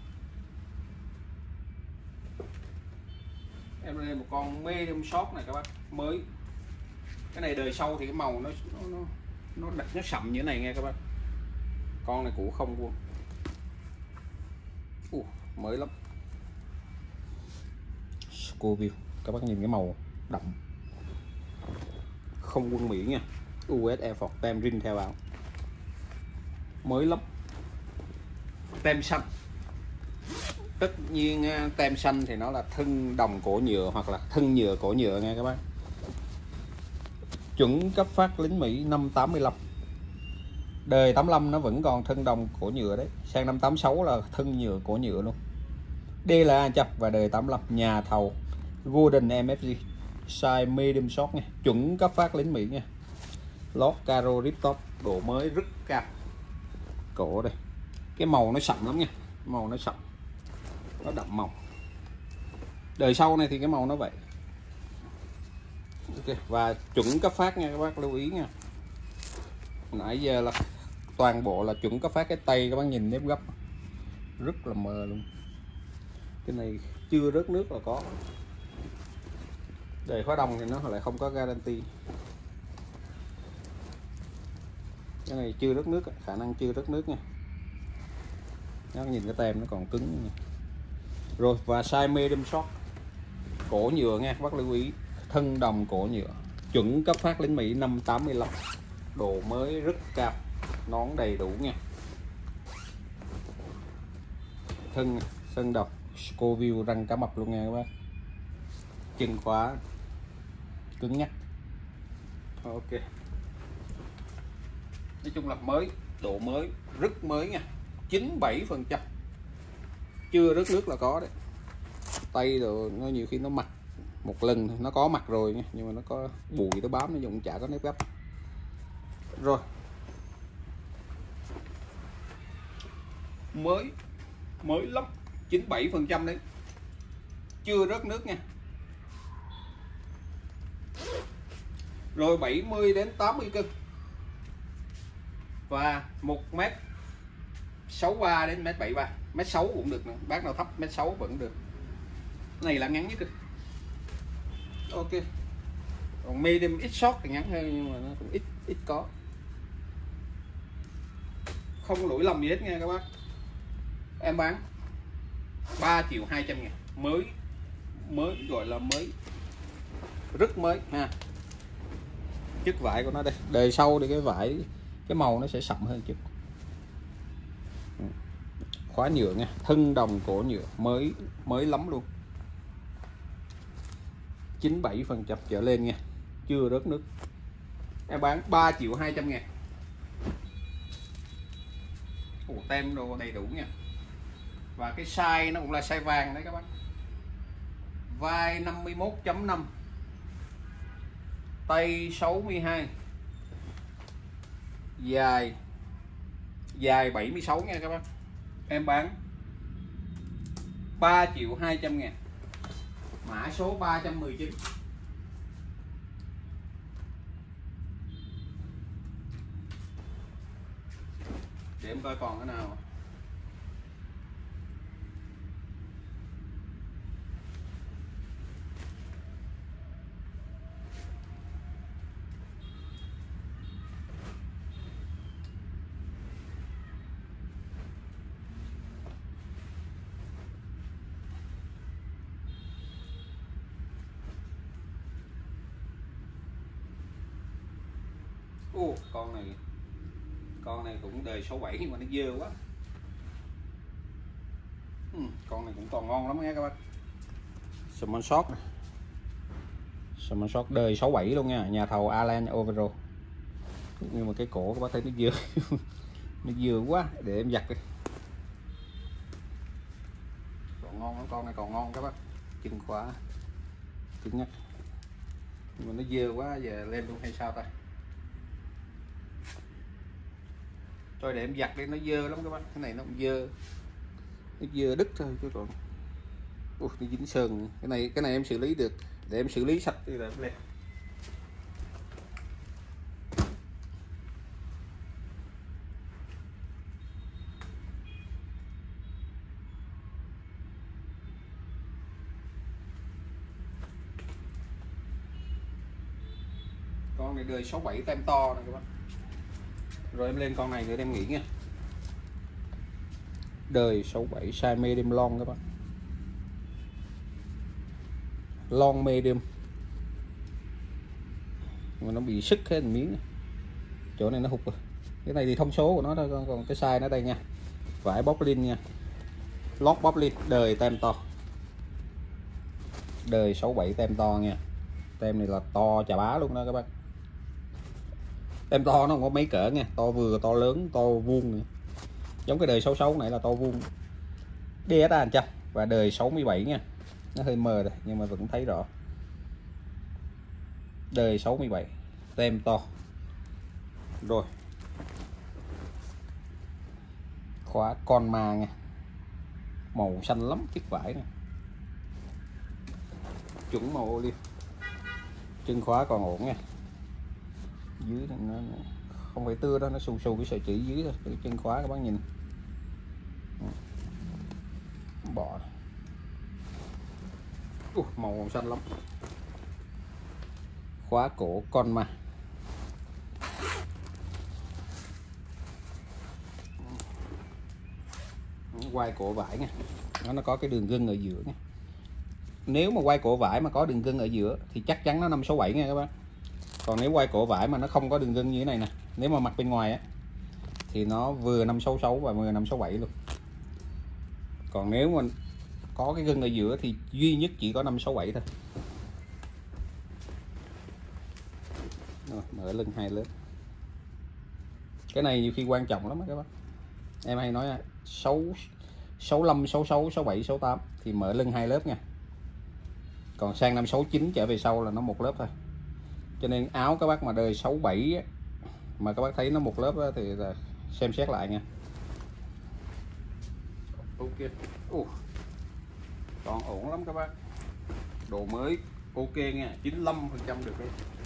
em lên một con medium short này các bác, mới. Cái này đời sau thì cái màu nó sậm như thế này nghe các bác. Con này cũ không vuông, mới lắm. Scoville, các bác nhìn cái màu đậm, không quân Mỹ nha. US Air Force, tem rin theo áo, mới lắm. Tem xanh, tất nhiên tem xanh thì nó là thân đồng cổ nhựa hoặc là thân nhựa cổ nhựa nghe các bác. Chuẩn cấp phát lính Mỹ năm 85, đời 85 nó vẫn còn thân đồng cổ nhựa đấy, sang năm 86 là thân nhựa cổ nhựa luôn. DLA chập và đời 85, nhà thầu Golden MFG, size medium short nha, chuẩn cấp phát lính Mỹ nha. Lót caro rip top, độ mới rất cao. Cổ đây, cái màu nó sậm lắm nha, màu nó sậm, nó đậm màu. Đời sau này thì cái màu nó vậy. Ok, và chuẩn cấp phát nha các bác, lưu ý nha. Nãy giờ là toàn bộ là chuẩn cấp phát. Cái tay các bác nhìn nếp gấp rất là mờ luôn. Cái này chưa rớt nước là có. Đời khóa đồng thì nó lại không có guarantee. Cái này chưa rớt nước, khả năng chưa rớt nước nha. Nó nhìn cái tem nó còn cứng nha. Rồi và size medium short, cổ nhựa nha các bác lưu ý, thân đồng cổ nhựa, chuẩn cấp phát lính Mỹ năm 85, độ mới rất cao, nón đầy đủ nha. Thân sơn độc Scoville, răng cá mập luôn nha các bác. Chân khóa cứng nhắc. Ok, nói chung là mới, độ mới rất mới nha, 97%, chưa rớt nước là có đấy. Tay rồi nó nhiều khi nó mặc một lần thôi, nó có mặt rồi nha, nhưng mà nó có bụi nó bám, nó dùng chả có nếp gấp. Rồi mới lắm, 97% đấy, chưa rớt nước nha. Rồi 70 đến 80 cân và 1m63 đến 1m73, 1m6 cũng được nữa. Bác nào thấp 1m6 vẫn được. Cái này là ngắn nhất. Ok, còn medium ít short thì ngắn hơn, nhưng mà nó cũng ít có, không lỗi lầm gì hết nha các bác. Em bán 3.200.000, mới gọi là mới, rất mới ha. Chất vải của nó đây, đời sau thì cái vải, cái màu nó sẽ sậm hơn chút. Khóa nhựa nha, thân đồng cổ nhựa, mới lắm luôn, 97% trở lên nha, chưa rớt nước. Em bán 3.200.000. Tem đồ đầy đủ nha. Và cái size nó cũng là size vàng đấy các bác. Vai 51.5, tay 62, dài 76 nha các bác. Em bán 3.200.000, mã số 319. Để em coi còn cái nào. Con này cũng đời 67 nhưng mà nó dơ quá. Con này cũng còn ngon lắm nha các bác. Small shot này. Small shot đời 67 luôn nha, nhà thầu Alan Overo. Nhưng mà cái cổ các bác thấy nó dơ. Nó dơ quá, để em giặt đi. Còn ngon lắm, con này còn ngon các bác. Chân khóa cứng nhắc. Nhưng mà nó dơ quá, giờ lên luôn hay sao ta? Thôi để em giặt đi, nó dơ lắm các bác. Cái này nó cũng dơ. Nó dơ đứt thôi chứ còn. Nó dính sơn. Cái này em xử lý được. Để em xử lý sạch đi là em lên. Con này đời 67 tem to này các bác. Rồi em lên con này để em nghỉ nha. Đời 67 size medium long các bác. Long medium. Mà nó bị sức hết miếng này. Chỗ này nó hụt rồi. Cái này thì thông số của nó thôi, còn cái size nó đây nha. Vải bóc lin nha. Lót bóc lin, đời tem to. Đời 67 tem to nha. Tem này là to chà bá luôn đó các bác. Tem to nó không có mấy cỡ nha, to vừa, to lớn, to vuông nữa. Giống cái đời 66 này là to vuông. DSA 100 và đời 67 nha. Nó hơi mờ rồi nhưng mà vẫn thấy rõ. Đời 67 tem to. Rồi. Khóa con ma nha. Màu xanh lắm chiếc vải này. Chuẩn màu olive. Chân khóa còn ổn nha. Dưới nó không phải tưa đó, nó xù xù cái sợi chỉ dưới thôi. Cái chân khóa các bác nhìn. Bỏ. Màu xanh lắm. Khóa cổ con ma. Quay cổ vải nha. Nó có cái đường gân ở giữa nha. Nếu mà quay cổ vải mà có đường gân ở giữa thì chắc chắn nó 567 nha các bác. Còn nếu quay cổ vải mà nó không có đường gân như thế này nè, nếu mà mặc bên ngoài á thì nó vừa 566 và vừa 567 luôn. Còn nếu mà có cái gân ở giữa thì duy nhất chỉ có 567 thôi. Rồi, mở lưng 2 lớp. Cái này nhiều khi quan trọng lắm các bác. Em hay nói 65, 66, 67, 68 thì mở lưng 2 lớp nha. Còn sang năm 69 trở về sau là nó một lớp thôi. Cho nên áo các bác mà đời 67 mà các bác thấy nó một lớp thì là xem xét lại nha. Ok. Còn ổn lắm các bác. Đồ mới ok nha, 95% được đấy.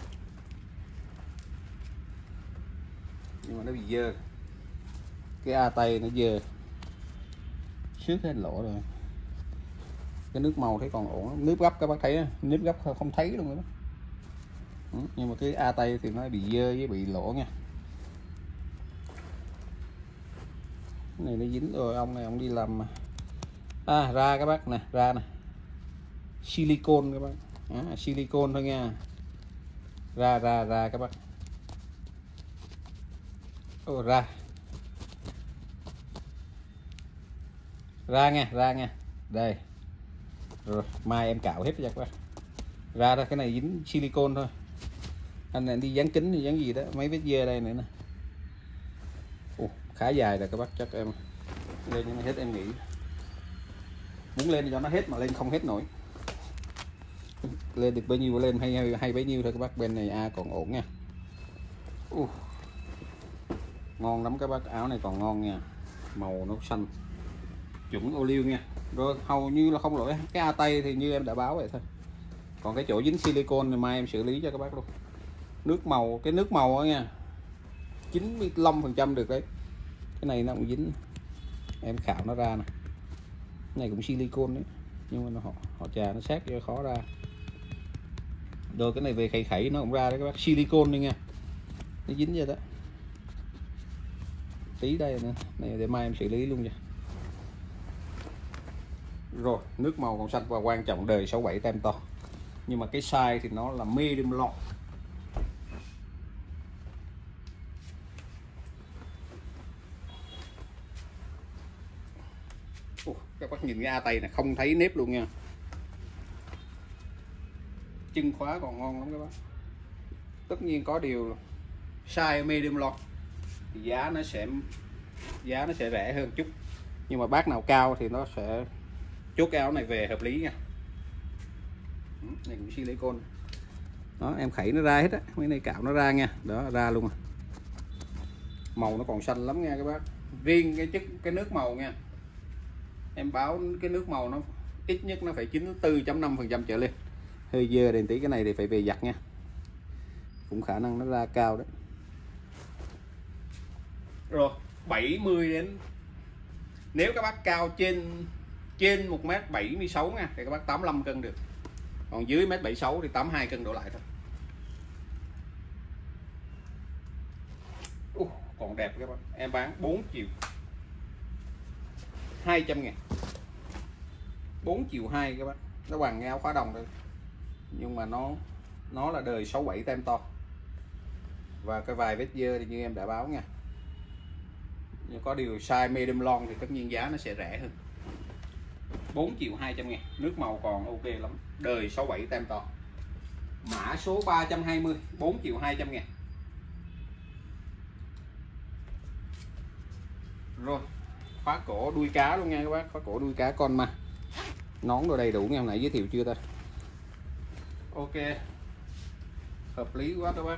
Nhưng mà nó bị dơ. Cái A tay nó dơ. Xước hết lỗ rồi. Cái nước màu thấy còn ổn. Nước gấp các bác thấy, nước gấp không thấy luôn đó. Nhưng mà cái A tay thì nó bị dơ với bị lỗ nha. Cái này nó dính rồi, ông này ông đi làm mà. Ra các bác nè, ra nè. Silicone các bác. Silicone thôi nha. Ra các bác. Ra nha. Đây. Rồi, mai em cạo hết cho các bác. Ra cái này dính silicone thôi. Anh này đi dán kính thì dán gì đó, mấy vết dơ đây nữa nè. Khá dài rồi các bác, chắc em lên cho nó hết em nghĩ. Muốn lên cho nó hết mà lên không hết nổi. Lên được bao nhiêu lên hay bấy nhiêu thôi các bác. Bên này còn ổn nha. Ngon lắm các bác, áo này còn ngon nha. Màu nó xanh. Chuẩn ô liu nha. Rồi hầu như là không lỗi. Cái A tay thì như em đã báo vậy thôi. Còn cái chỗ dính silicone thì mai em xử lý cho các bác luôn. Cái nước màu đó nha, 95% được đấy. Cái này nó cũng dính. Em khảo nó ra nè. Cái này cũng silicone đấy. Nhưng mà họ trà nó sát cho khó ra. Rồi cái này về khẩy nó cũng ra đấy các bác. Silicone đi nha. Nó dính vậy đó. Tí đây nữa. Này để mai em xử lý luôn nha. Rồi, nước màu còn xanh và quan trọng đời 67 tem to. Nhưng mà cái size thì nó là medium long. Các bác nhìn cái A tay này không thấy nếp luôn nha, chân khóa còn ngon lắm các bác. Tất nhiên có điều size medium long thì giá nó sẽ rẻ hơn chút, nhưng mà bác nào cao thì nó sẽ chốt cái áo này về hợp lý nha. Này cũng silicone đó, em khẩy nó ra hết á, mấy này cạo nó ra nha, đó ra luôn à. Màu nó còn xanh lắm nha các bác. Riêng cái nước màu nha, em báo cái nước màu nó ít nhất nó phải 94.5% trở lên. Hơi dơ đèn tí, cái này thì phải về giặt nha, cũng khả năng nó ra cao đấy. Rồi 70 đến, nếu các bác cao trên 1m76 nha thì các bác 85 cân được, còn dưới 1m76 thì 82 cân đổ lại thôi. Còn đẹp các bác, em bán 4 triệu 200 ngàn, 4 triệu 2 các bác. Nó bằng áo khóa đồng thôi, nhưng mà nó là đời 67 tem to, và cái vài vết dơ thì như em đã báo nha. Nhưng có điều size medium long thì tất nhiên giá nó sẽ rẻ hơn. 4 triệu 200 ngàn, nước màu còn ok lắm, đời 67 tem to, mã số 320, 4 triệu 200 ngàn. Rồi khóa cổ đuôi cá luôn nha các bác, khóa cổ đuôi cá con ma, nón đồ đầy đủ nha, hôm nãy giới thiệu chưa ta. Ok, hợp lý quá các bác.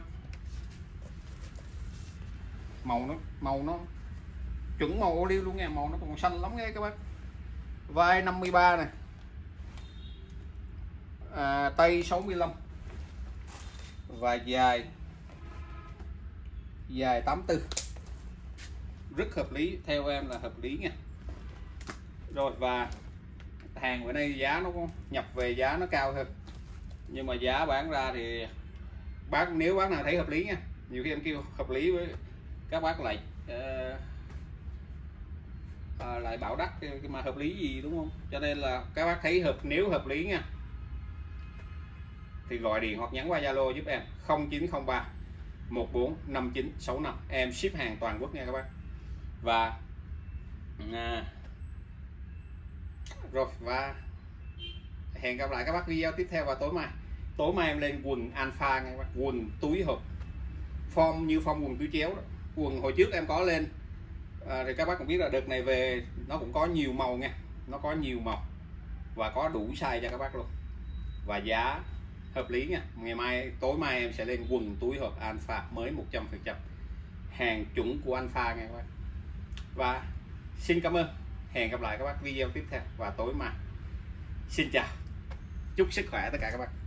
Màu nó chuẩn màu ô liu luôn nha, màu nó còn xanh lắm nghe các bác. Vai 53 này, tay 65 và dài 84, rất hợp lý, theo em là hợp lý nha. Rồi và hàng bữa nay giá nó nhập về giá nó cao hơn, nhưng mà giá bán ra thì nếu bác nào thấy hợp lý nha, nhiều khi em kêu hợp lý với các bác lại lại bảo đắt, mà hợp lý gì đúng không? Cho nên là các bác thấy nếu hợp lý nha thì gọi điện hoặc nhắn qua Zalo giúp em 0903 145965, em ship hàng toàn quốc nha các bác. Và và hẹn gặp lại các bác video tiếp theo vào tối mai em lên quần alpha nha các bác, quần túi hộp form như form quần túi chéo đó. Quần hồi trước em có lên thì các bác cũng biết là đợt này về nó cũng có nhiều màu nha, nó có nhiều màu và có đủ size cho các bác luôn, và giá hợp lý nha. Tối mai em sẽ lên quần túi hộp alpha mới 100%, hàng chuẩn của alpha nha các bác. Và xin cảm ơn, hẹn gặp lại các bác video tiếp theo vào tối mai. Xin chào, chúc sức khỏe tất cả các bác.